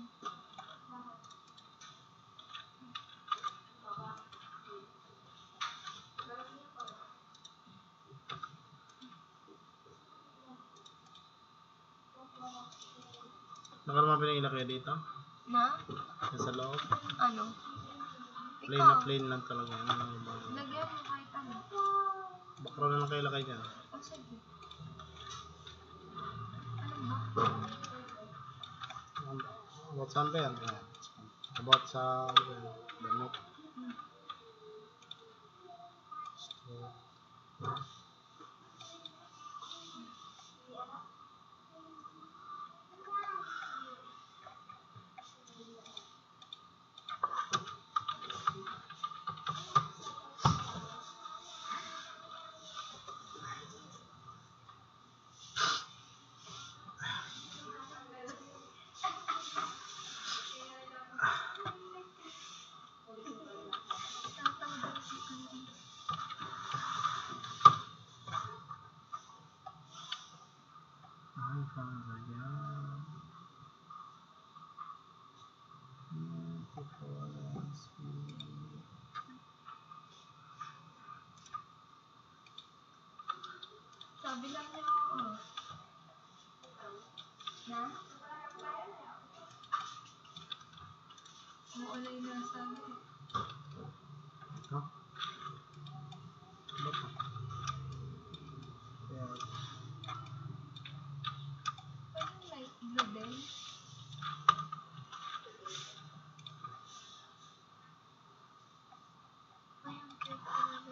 Baka naman pinilagay dito. Na? Yan sa loob. Ano? Plain na plain lang talaga. Ano, bago. Lagyan mo kahit ano. Background na lang kayo lagay dyan. O sige. Ano ba? About saan ba yan? Ayan. About sa uh, damit. So, Tatanggal si ano. ay, panggal yan. Hmm, performance. Sabi lang niya oo. Na? Oo na yung nasabi. Ito? Ano to? Ayan. Parang light blue din. Ay, ang cute talaga.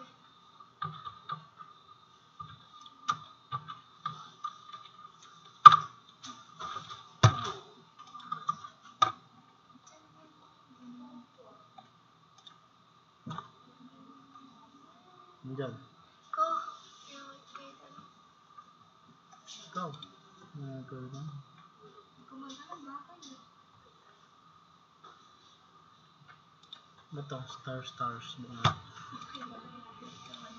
Nandyan. Ko, yung wait, ano? Ikaw. Ano ito ito? Gumagana ba kayo? Ano to? Star stars. Mga Okay ba? Cute naman.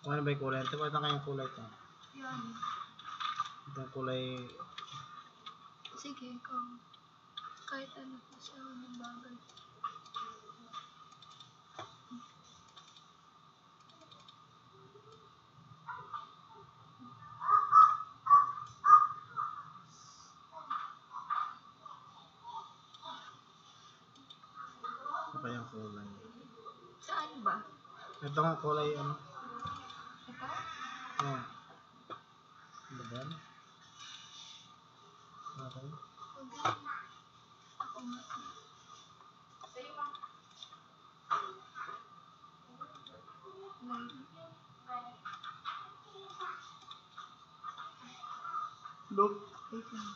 Kung ano ba yung kulay? Ito ba kayong kulay ito? Yan. Ito yung kulay... Sige, ikaw. Kahit ano po siya ng bagay. Ito ba yung kulay? Saan ba? Ito nga kulay ano? Ito? Oo. Ano ba yan? Okay. Okay. Ako nga. Look. Wait lang.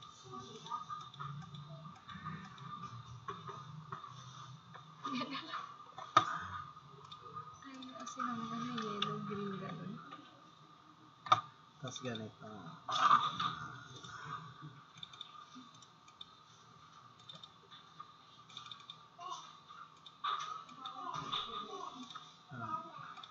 Yan na lang. Ay, kasi naman ano, yellow, green, ganun. Tapos ganito. Ah.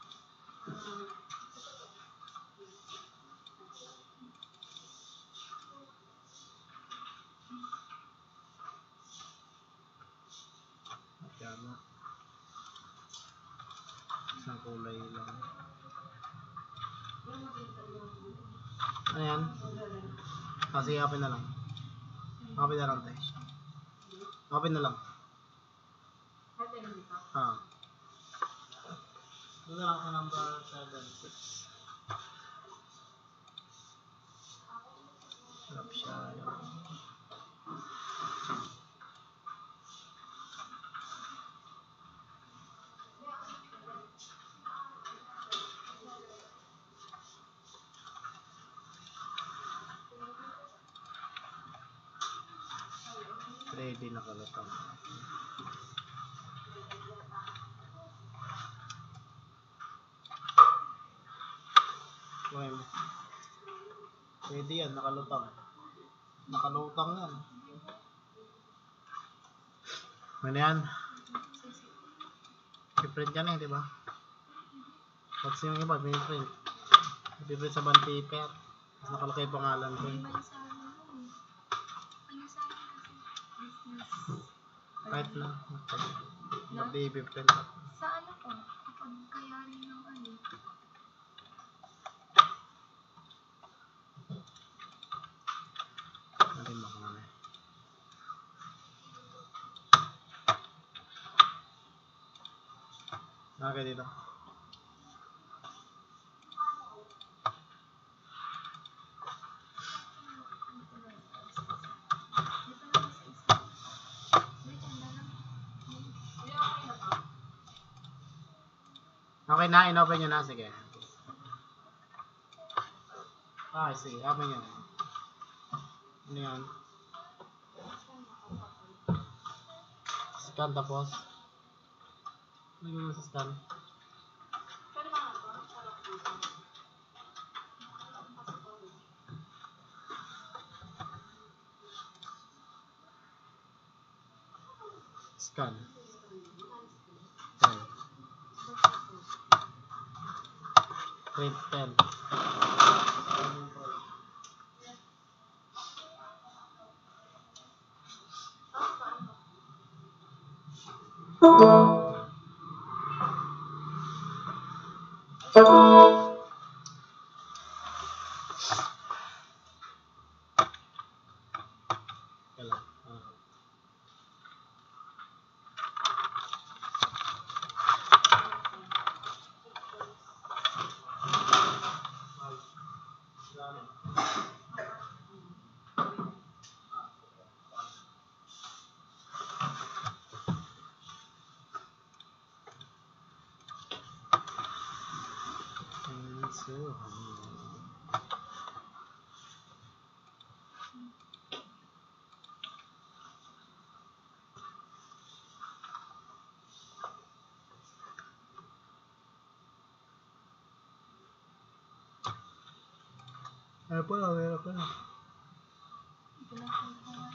Magkano? Isang kulay lang. Ano yan? Ah, sige, open na lang. Open na lang, te. Open na lang. Ah. Ito na lang sa number seven six. Sarap siya. Ready na kalutang. Well, pwede yan, nakalutang. Nakalutang yan. Ano yan? I-print ka na eh, di ba? What's yung iba? Piniprint. I-print sa bond paper. Tapos nakalagay pangalan ko. May sa ano, ano sa akin kasi business. Kahit na. Na? Ba't i-print ako? Sa ano po? Kapag kaya rin ng ano. Hindi mo kung ano eh. Okay, dito. Okay na, in-open nyo na. Sige. Ah, sige. Open nyo. Ano yan? Scan tapos. Ano yung sa scan? Scan. ten. Print ten. Kala. Ah. And so, Meron pa lang, meron pa lang. Ito lang po yung pangalan.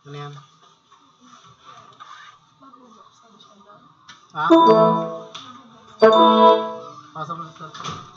Ano yan? Mabubuksan siya doon. Ah? Pasok mo sa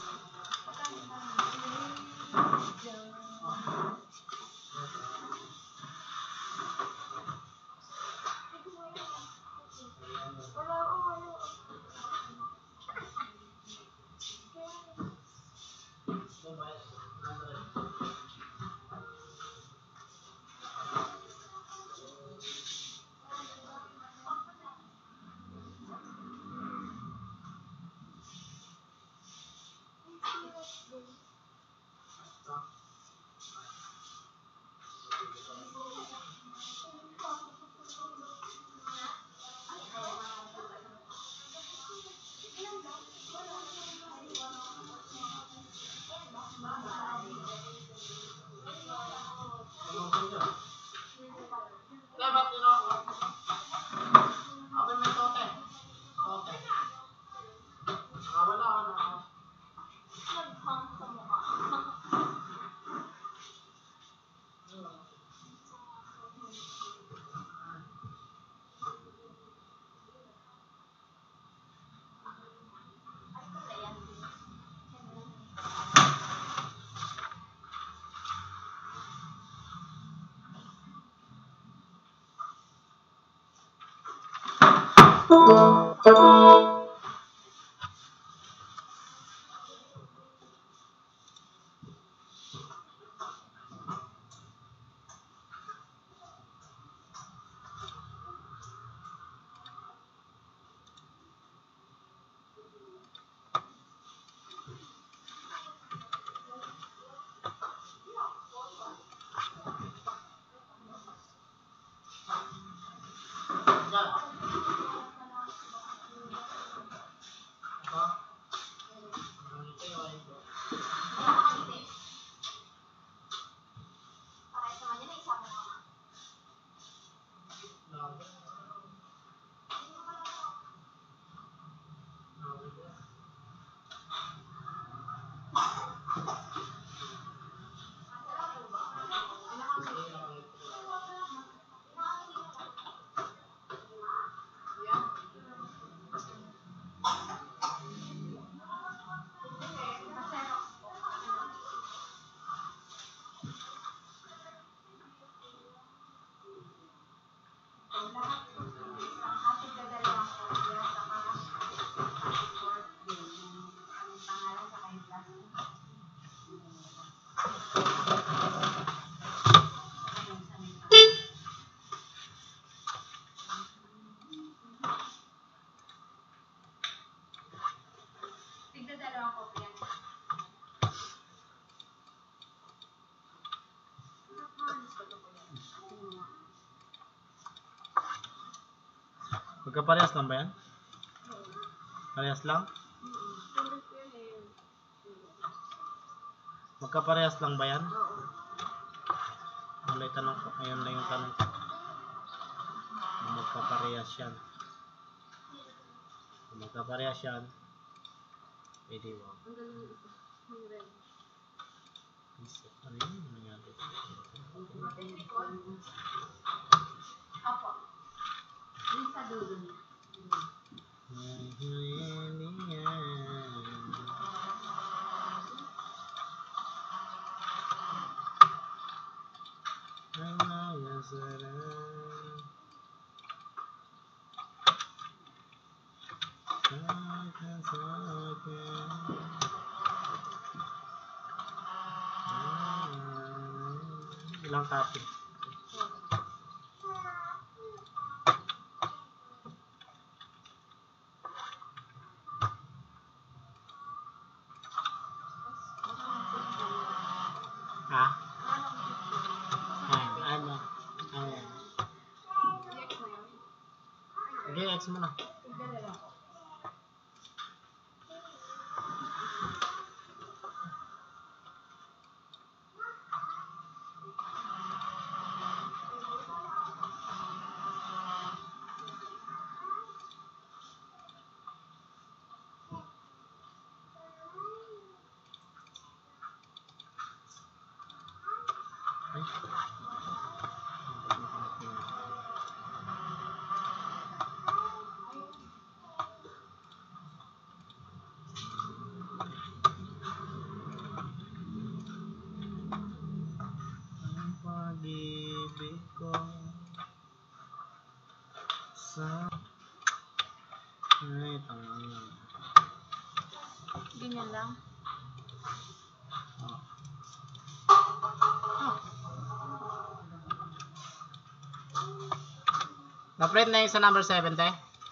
Magkaparehas lang ba yan? Parehas lang? Magkaparehas lang ba yan? Ano yung tanong ko? Ayun lang yung tanong ko. Magkaparehas yan. Kung magkaparehas yan, pwede wag. Isip na rin yung nangyari. Apo. Yung sa dulo niya. Ilang copy? Ha? Ayan, ano? Ayan. Sige, X mo na. Ay. Sa... Ay, tangan yan. Ganyan lang. Oh. Na-print na yung sa number seven, te?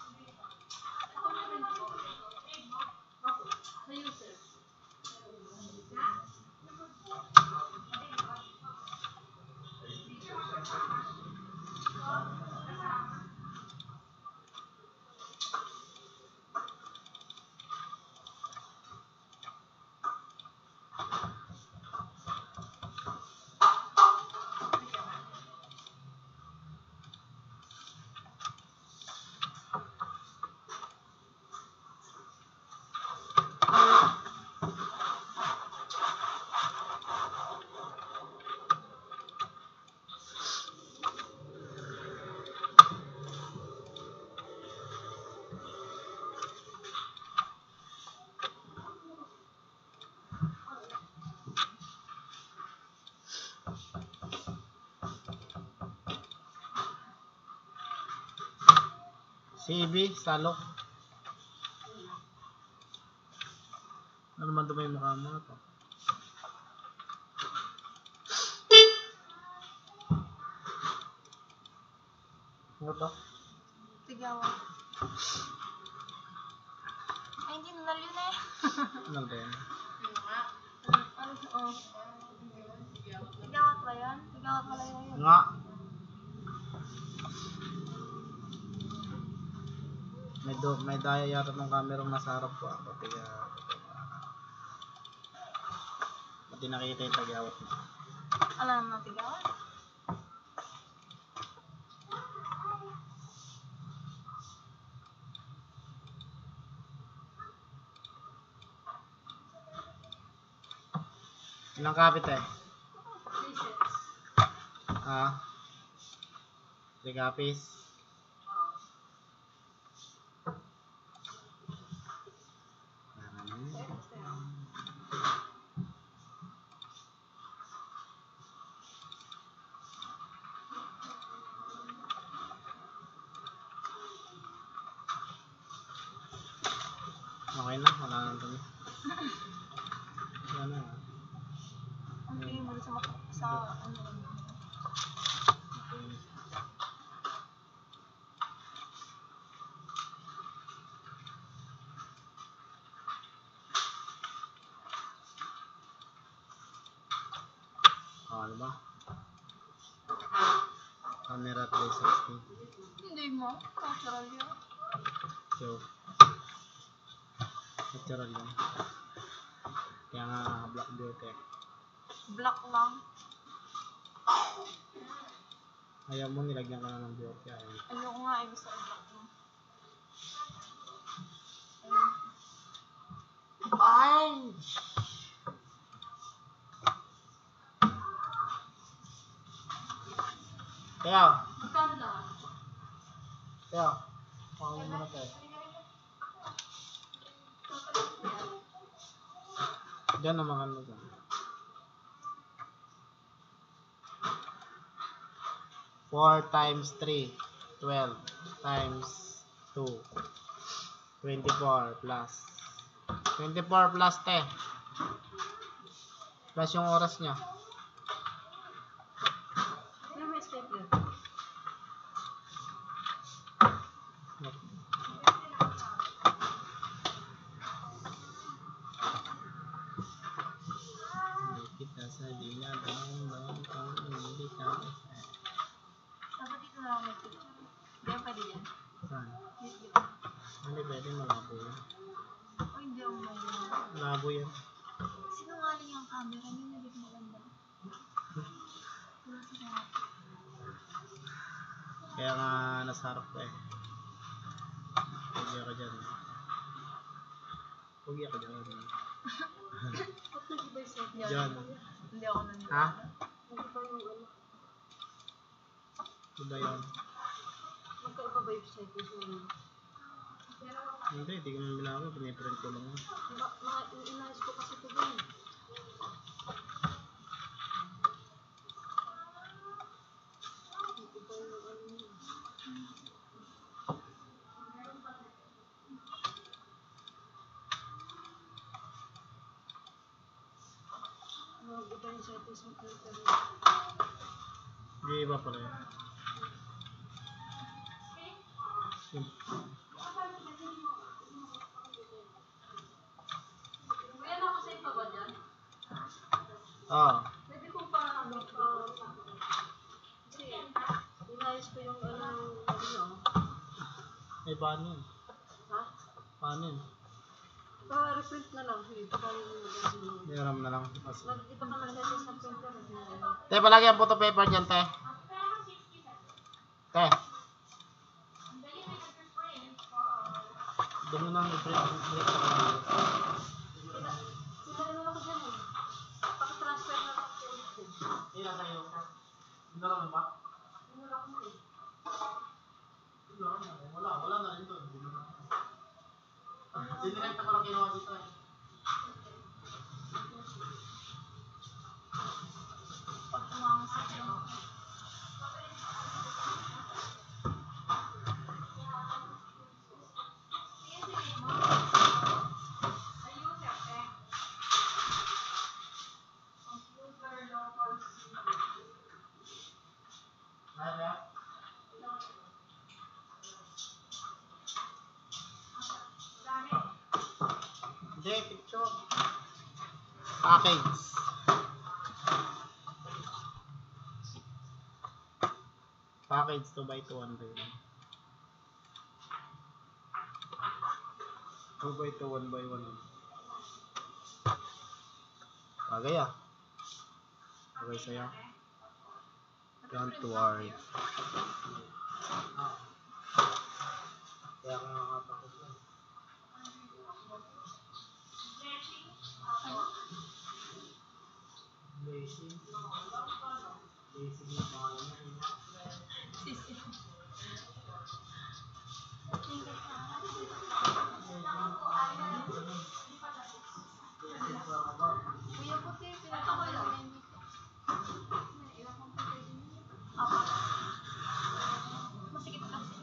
C B, salok. Ano naman dumi yung mukha mo ito? Ano to? Tigawa. Ay, hindi nalal yun eh. Ano ba yan? Ano, oh. Tigawat ba yan? Tigawat pala yun. Nga. May, do, may daya yata ng camera nasa harap ko. Ako, tiga... Pati nakita yung tagawat mo. Alam mo tigawat? Ilang kapit eh? Ah. three copies. Okay na, wala na dumi. Wala na. Ang tingin mo sa maka... sa ano... Oh, ano ba? Camera three sixty. Hindi mo. Natural yun. So, natural yan. Kaya nga, black beauty. Black lang. Ayaw mo, nilagyan ka na ng beauty. Ayaw. Ayoko nga eh. Gusto ko black lang. Ay! Kaya, Magkano lang? kaya, pakawin mo na tayo. Diyan naman ano dyan. four times three, twelve times two, twenty-four plus. twenty-four plus ten. Plus yung oras niya. Ano may stapler? Kita sa dila daw daw kung hindi ka Dapat dito na ako may picture. Hindi ako pwede dyan. saan? Dito. Hindi pwede, malabo yan. O hindi ako may dyan. Malabo yan. Sinungaling yung camera niya. Hindi ko maganda. Wala sa lahat. Kaya nga nasa harap ko eh. Pugi ako dyan. Pugi ako dyan. Dyan. Hindi ako nandun. Ha? Diba yun? Magkaiba ba yung settings mo? Hindi, hindi ko naman binago. Piniprint ko lang. Inayos ko kasi ito din. Hindi iba pala yun. Yun. Kuya, nakasave pa ba dyan? Ah, Pwede ko pa ano pa. Kasi, inayos ko yung ano, ano. eh paano yun? Ha? Paano yun? Pa-reprint na lang. Hindi pa kayo mag-ano. Niram na lang. Mas... Mag- Di ba ka mag-assess ng printer? Te, palagi ang photo paper dyan, te. Te. Doon mo nang i-print. I-print sa kanila. Sila na ako dyan eh. Paka-transfer na lang ako. Hindi na sa'yo. Hindi na ba? Ano lang ako eh. Wala, wala na rin doon. Dinirekta ko lang kinuha dito eh. Pag tumama sa iyo. Naya? Hindi, picture. Package. Package two by two one by one. two by two one by one. Bagay ah. Bagay sa'yo. Don't worry. Kaya ka nakakatakot na. Blazing. Blazing yung pangalan niya. Kuya puti, pinatawag lang yan dito. May ilang computer din yun. Masikip kasi.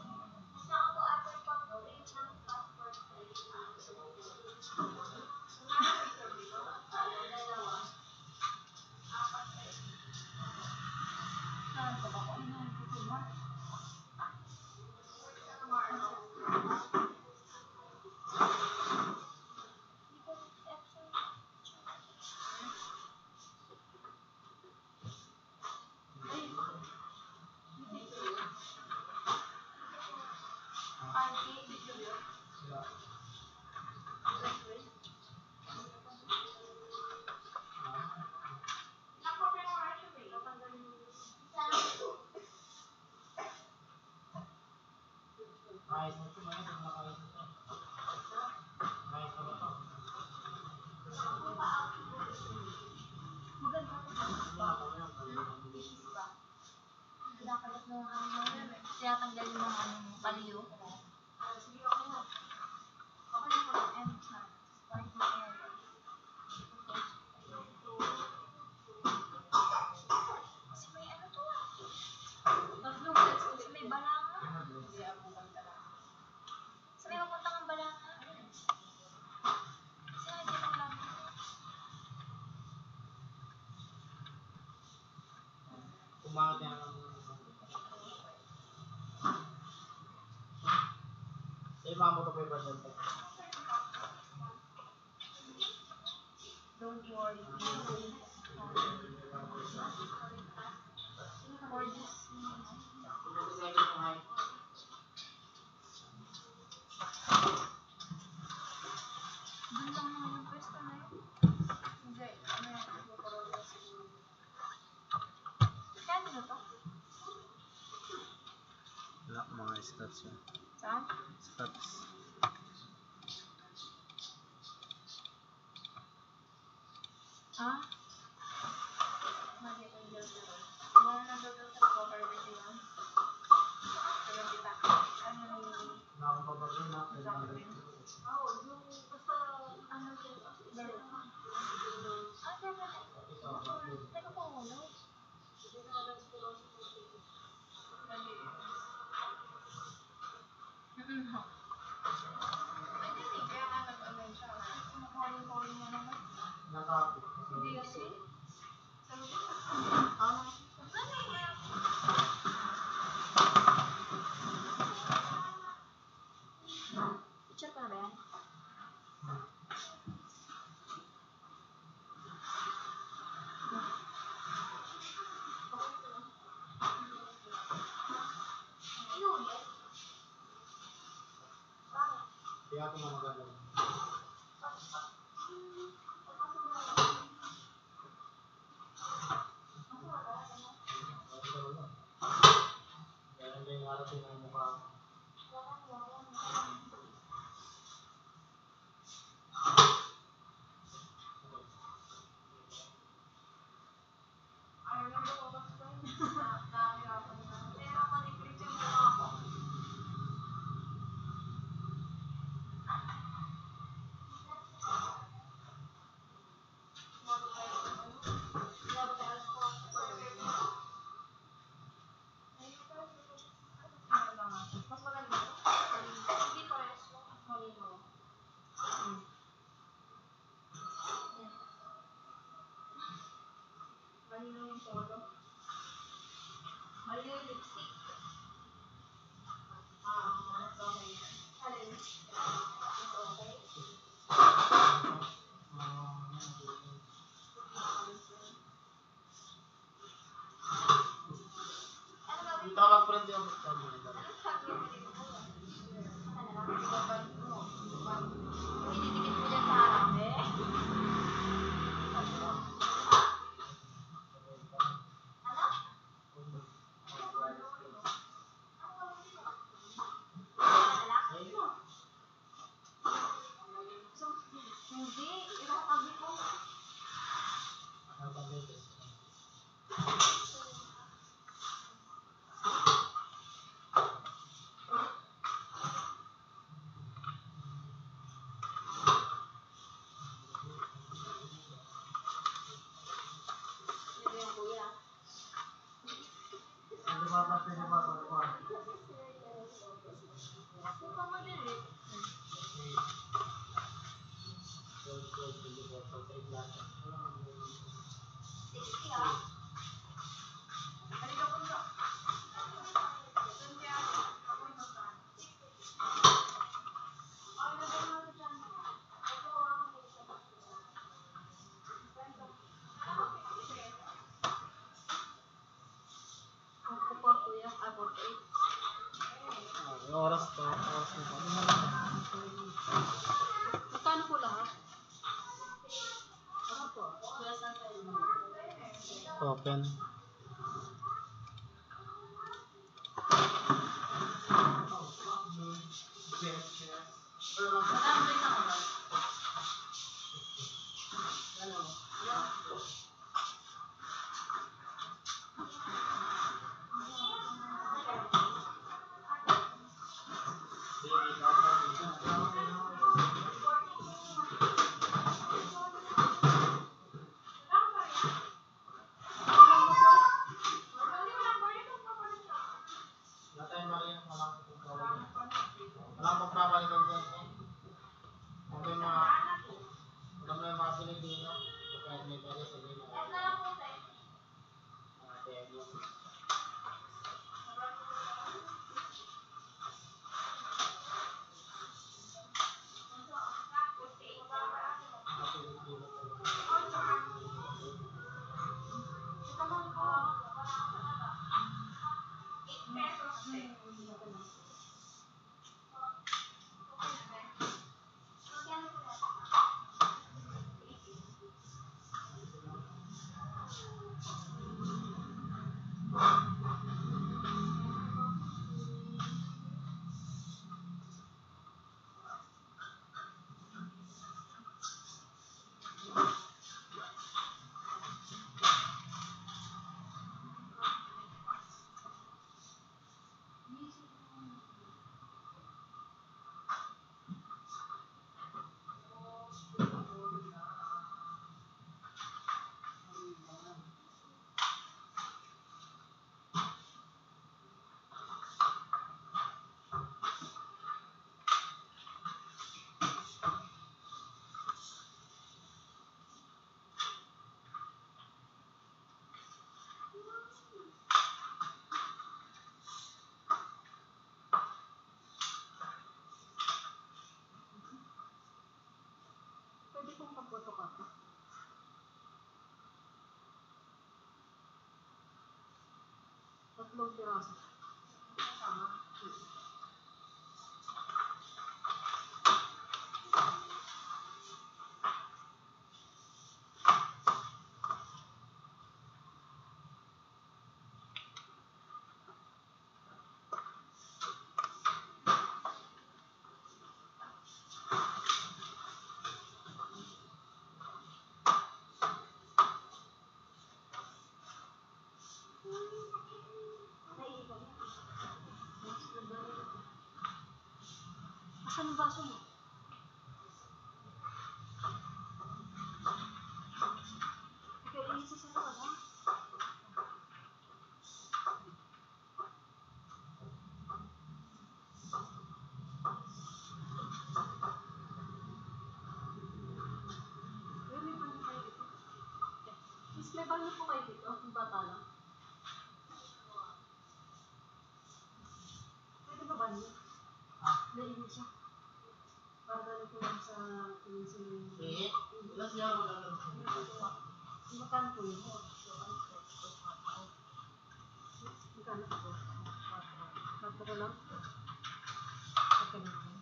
Ayos na ito, ayos na nakayos ito. Ayos na ba ito? Maganda. Wala ka na. Kinakalat ng ano yun eh. Tinatanggal yung mga ano, palyo. Sige, okay na. Okay na ko lang. End na. Start na end. Kasi may ano to ah. Tatlong sets kasi may balanga. Kasi may mapunta kang balanga. Kasi hindi lang lang. Umangat yan ang... Sa'yo mga photo paper dyan, te. Don't worry. For this Pinag-second ko nga eh. Doon lang naman yung pwesto na yun. Hindi. Ano yan? Ipaparola siguro. Kaya ano to? Wala, mga stats yan. Saan? Stats. Ah? Mali ang deal na. Mga nagdodota ko, pero hindi lang. Pero kita. Ano yung... Nakakapabagay na. Oo, yung basta ano siya. Ah, permanent. Teka po, wala. Mm-hmm. Pwede eh, kaya nga nag-ano siya. Kumukuha-kuha niya naman. Nakakapit. Hindi kasi. Sa natin mga maganda. Ganun din yung harating ng mukha. Dito ka mag-print yung book mo. Pinidikit mo dyan sa harap eh. Hindi, ikatabi ko. Ito yung kuya. Hindi ba ba? Hindi ba ba? Kung ka malilit. sixty ah. Halika punta. Four kuya, ah, forty-eight. Yung oras to, oras mo pa. Magkano po lahat? Ano po? Open. Madami rin ako ba? Ano? Wala tayong mariyan, walang pagpapalitan. Walang pagpapalitan dyan. Kung may mga, kung may mga Pilipino, kahit may pwede sabihin na. Mga tiyego. Pwede kong kapoto ka pa. Tatlong piraso. Kasama. baso mo? Ikaw, isa sa ka lang. Uy, may paano kayo dito? Miss, may bago po kayo dito? Yung bata lang. Pwede ba ba niyo? Ah, Naiinit siya. Para galing ko lang sa pinsin. sige. Ilan siya ako lang. Magkano po yun? Magkano po? Bato ko lang? Bato ko lang.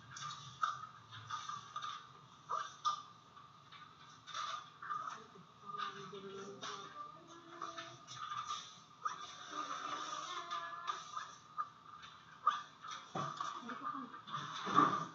Hindi ko kaya.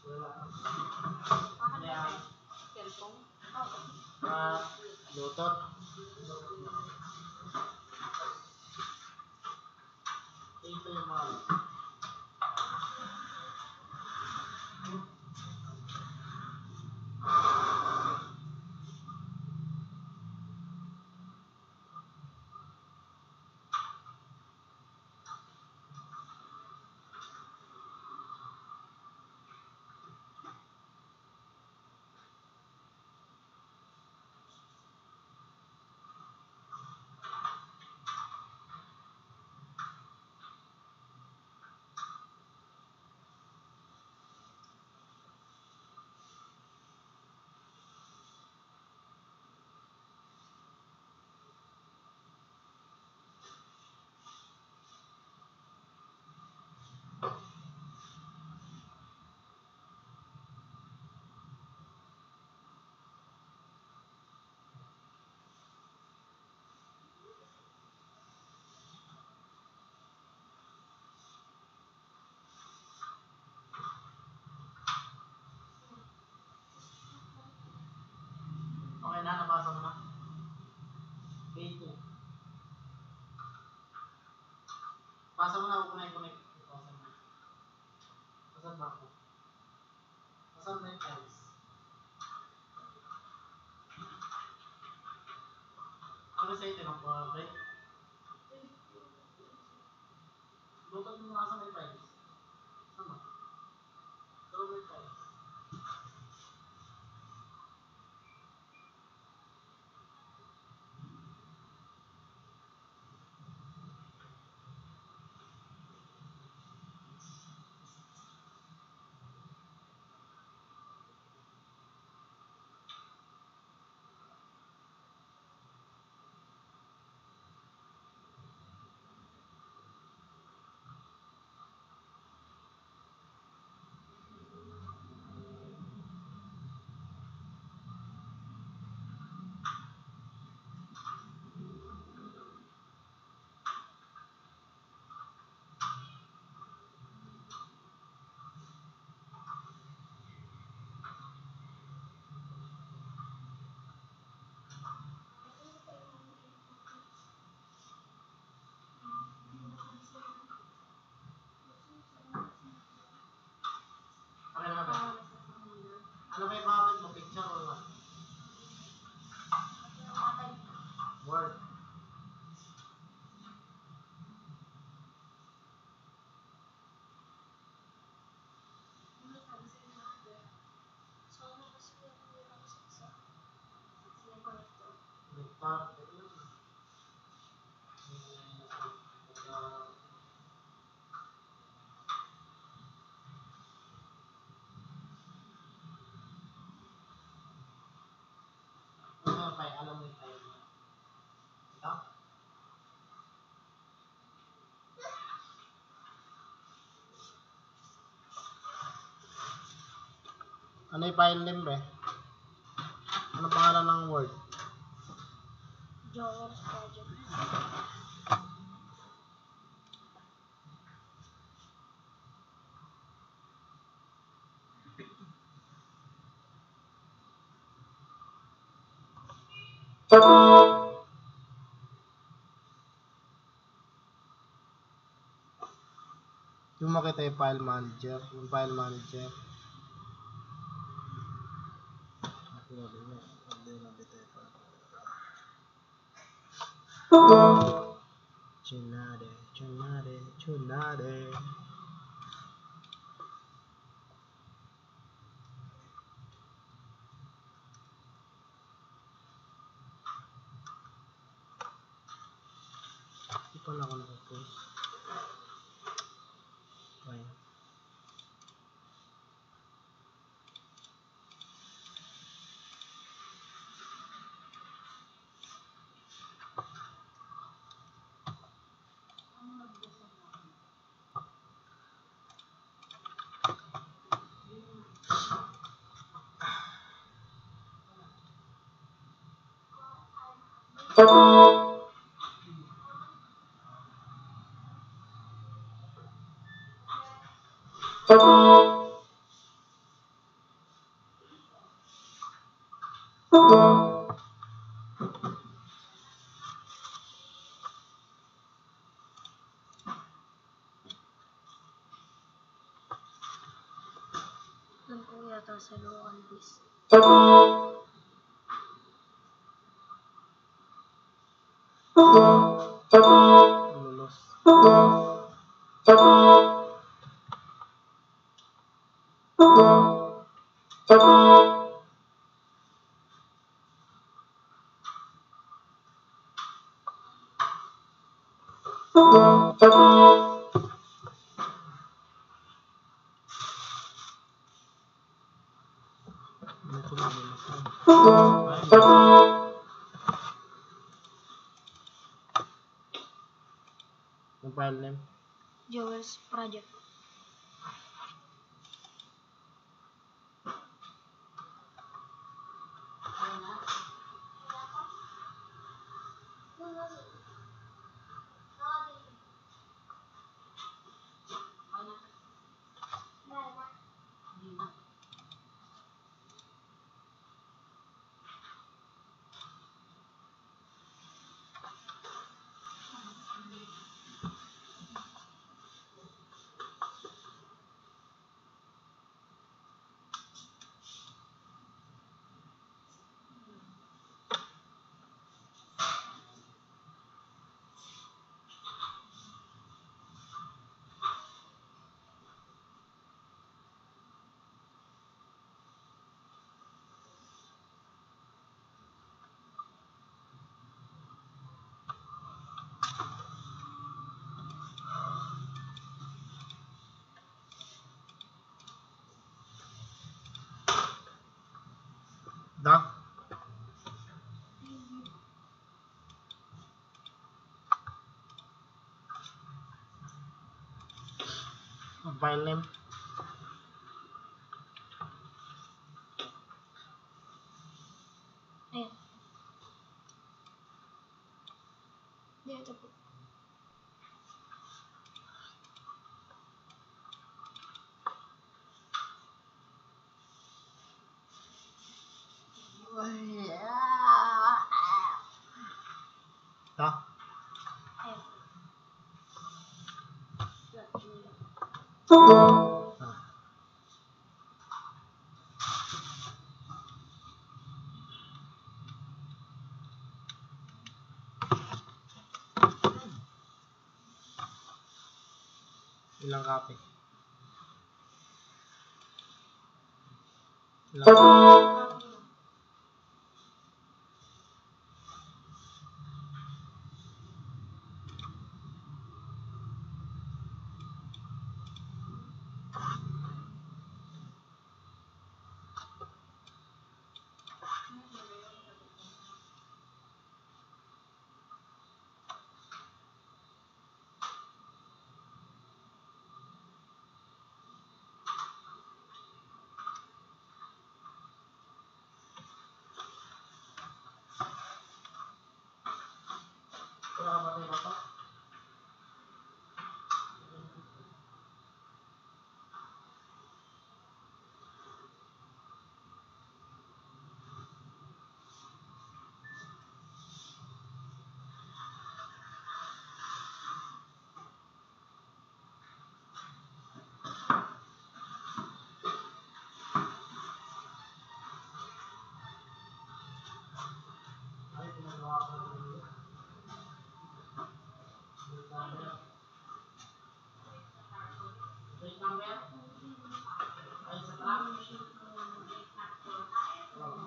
Bakit Kaya, kasi? Cellphone? ah, lutot. Ito yung mga okay na, nabasa mo na. Day two. Pasa mo na, huwag ko na i-connect. Pasa mo na. Pasan ba ako? Pasan mo yung tiles. Ano sa ito ng okay? Lutot mo nga sa may tiles. Ano? Pero may tiles. Okay na ba? Ano ba yung bakit mo? Picture or what? Word. Laptop. Ano pa alam mo yung time mo? Ito? Ano yung file name ba? Ano pangalan ng word? Joel's Project. Yung makita yung file manager. Yung file manager. Chunade, chunade, chunade. Hindi pa na ako nakapost. Fine. Nandun yata sa local list. Lulos. Ito na, lulos na. Ayun. Yung file name. Joel's Project. Da. Ang file name. Ayan. Dito po. Da. Ayan. Ah. Ilang copy? Ilang copy? Wala ka ba tayo ba? Ay, pinagawa ko na rin. Plate number. Plate number? Ay, sa truck? Oo.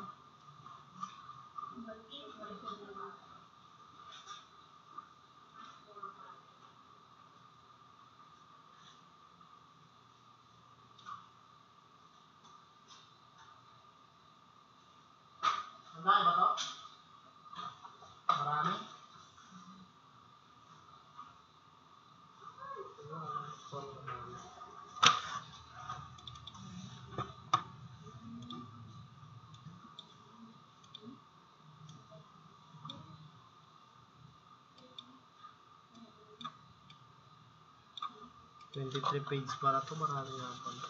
Ang dami ba to? Marami? twenty-three page para to, marami nga pala.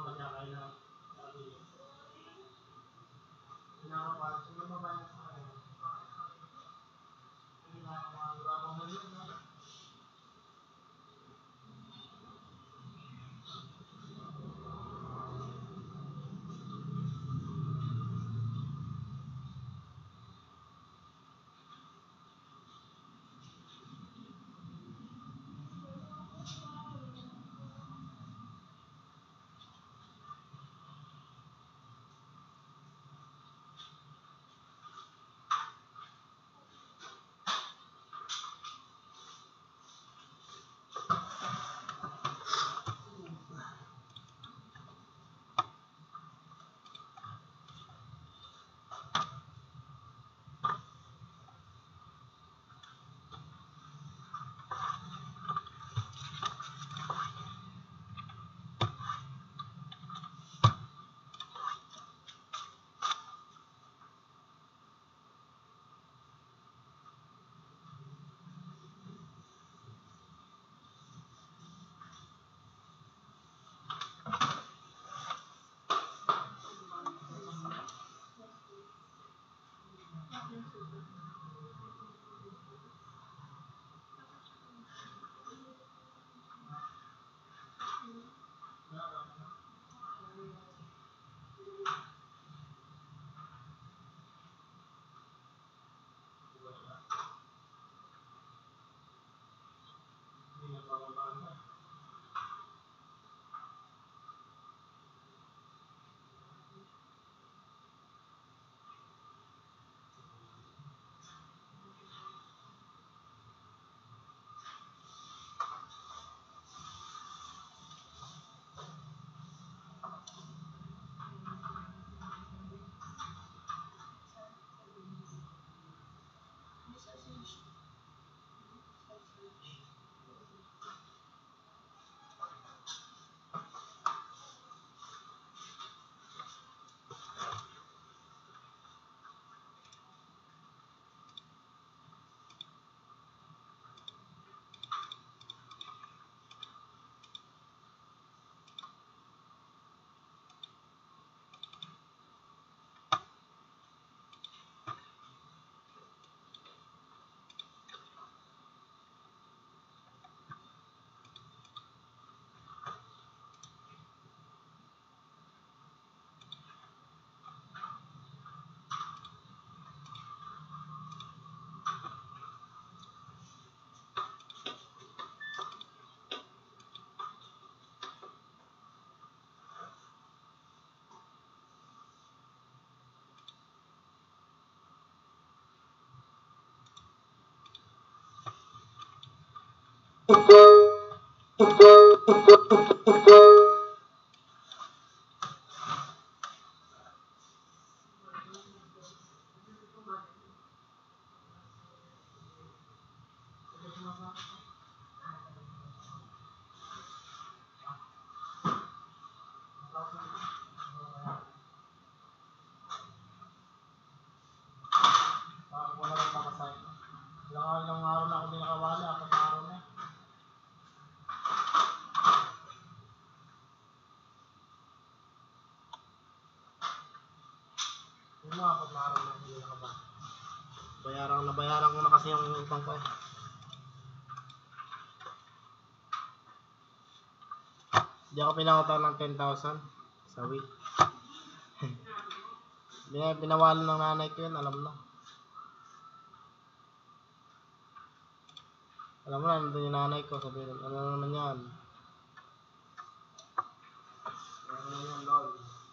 naman niya kayo na pinakapan. Sino ba ba yan sa akin? Pinakapan. Wala akong maliit na. Wala lang makasay. Ilang ilang araw na ako din nakawali, apat na araw na. Yung mga apat na araw na ako din nakawali. Bayaran na bayaran ko na kasi yung utang ko eh. Hindi ako pinangutang ng ten thousand sa week. Binawalan ng nanay ko yun, alam na. Alam mo na, nandun yung nanay ko, sabihin, ano naman yan? Ano naman yan, lol?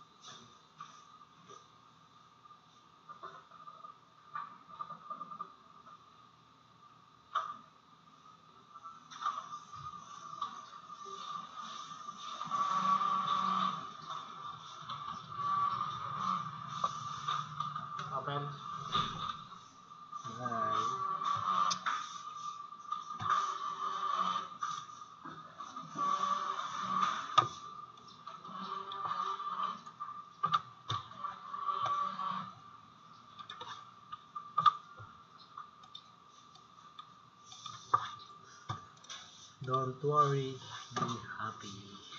Open. Bye. Don't worry, be happy.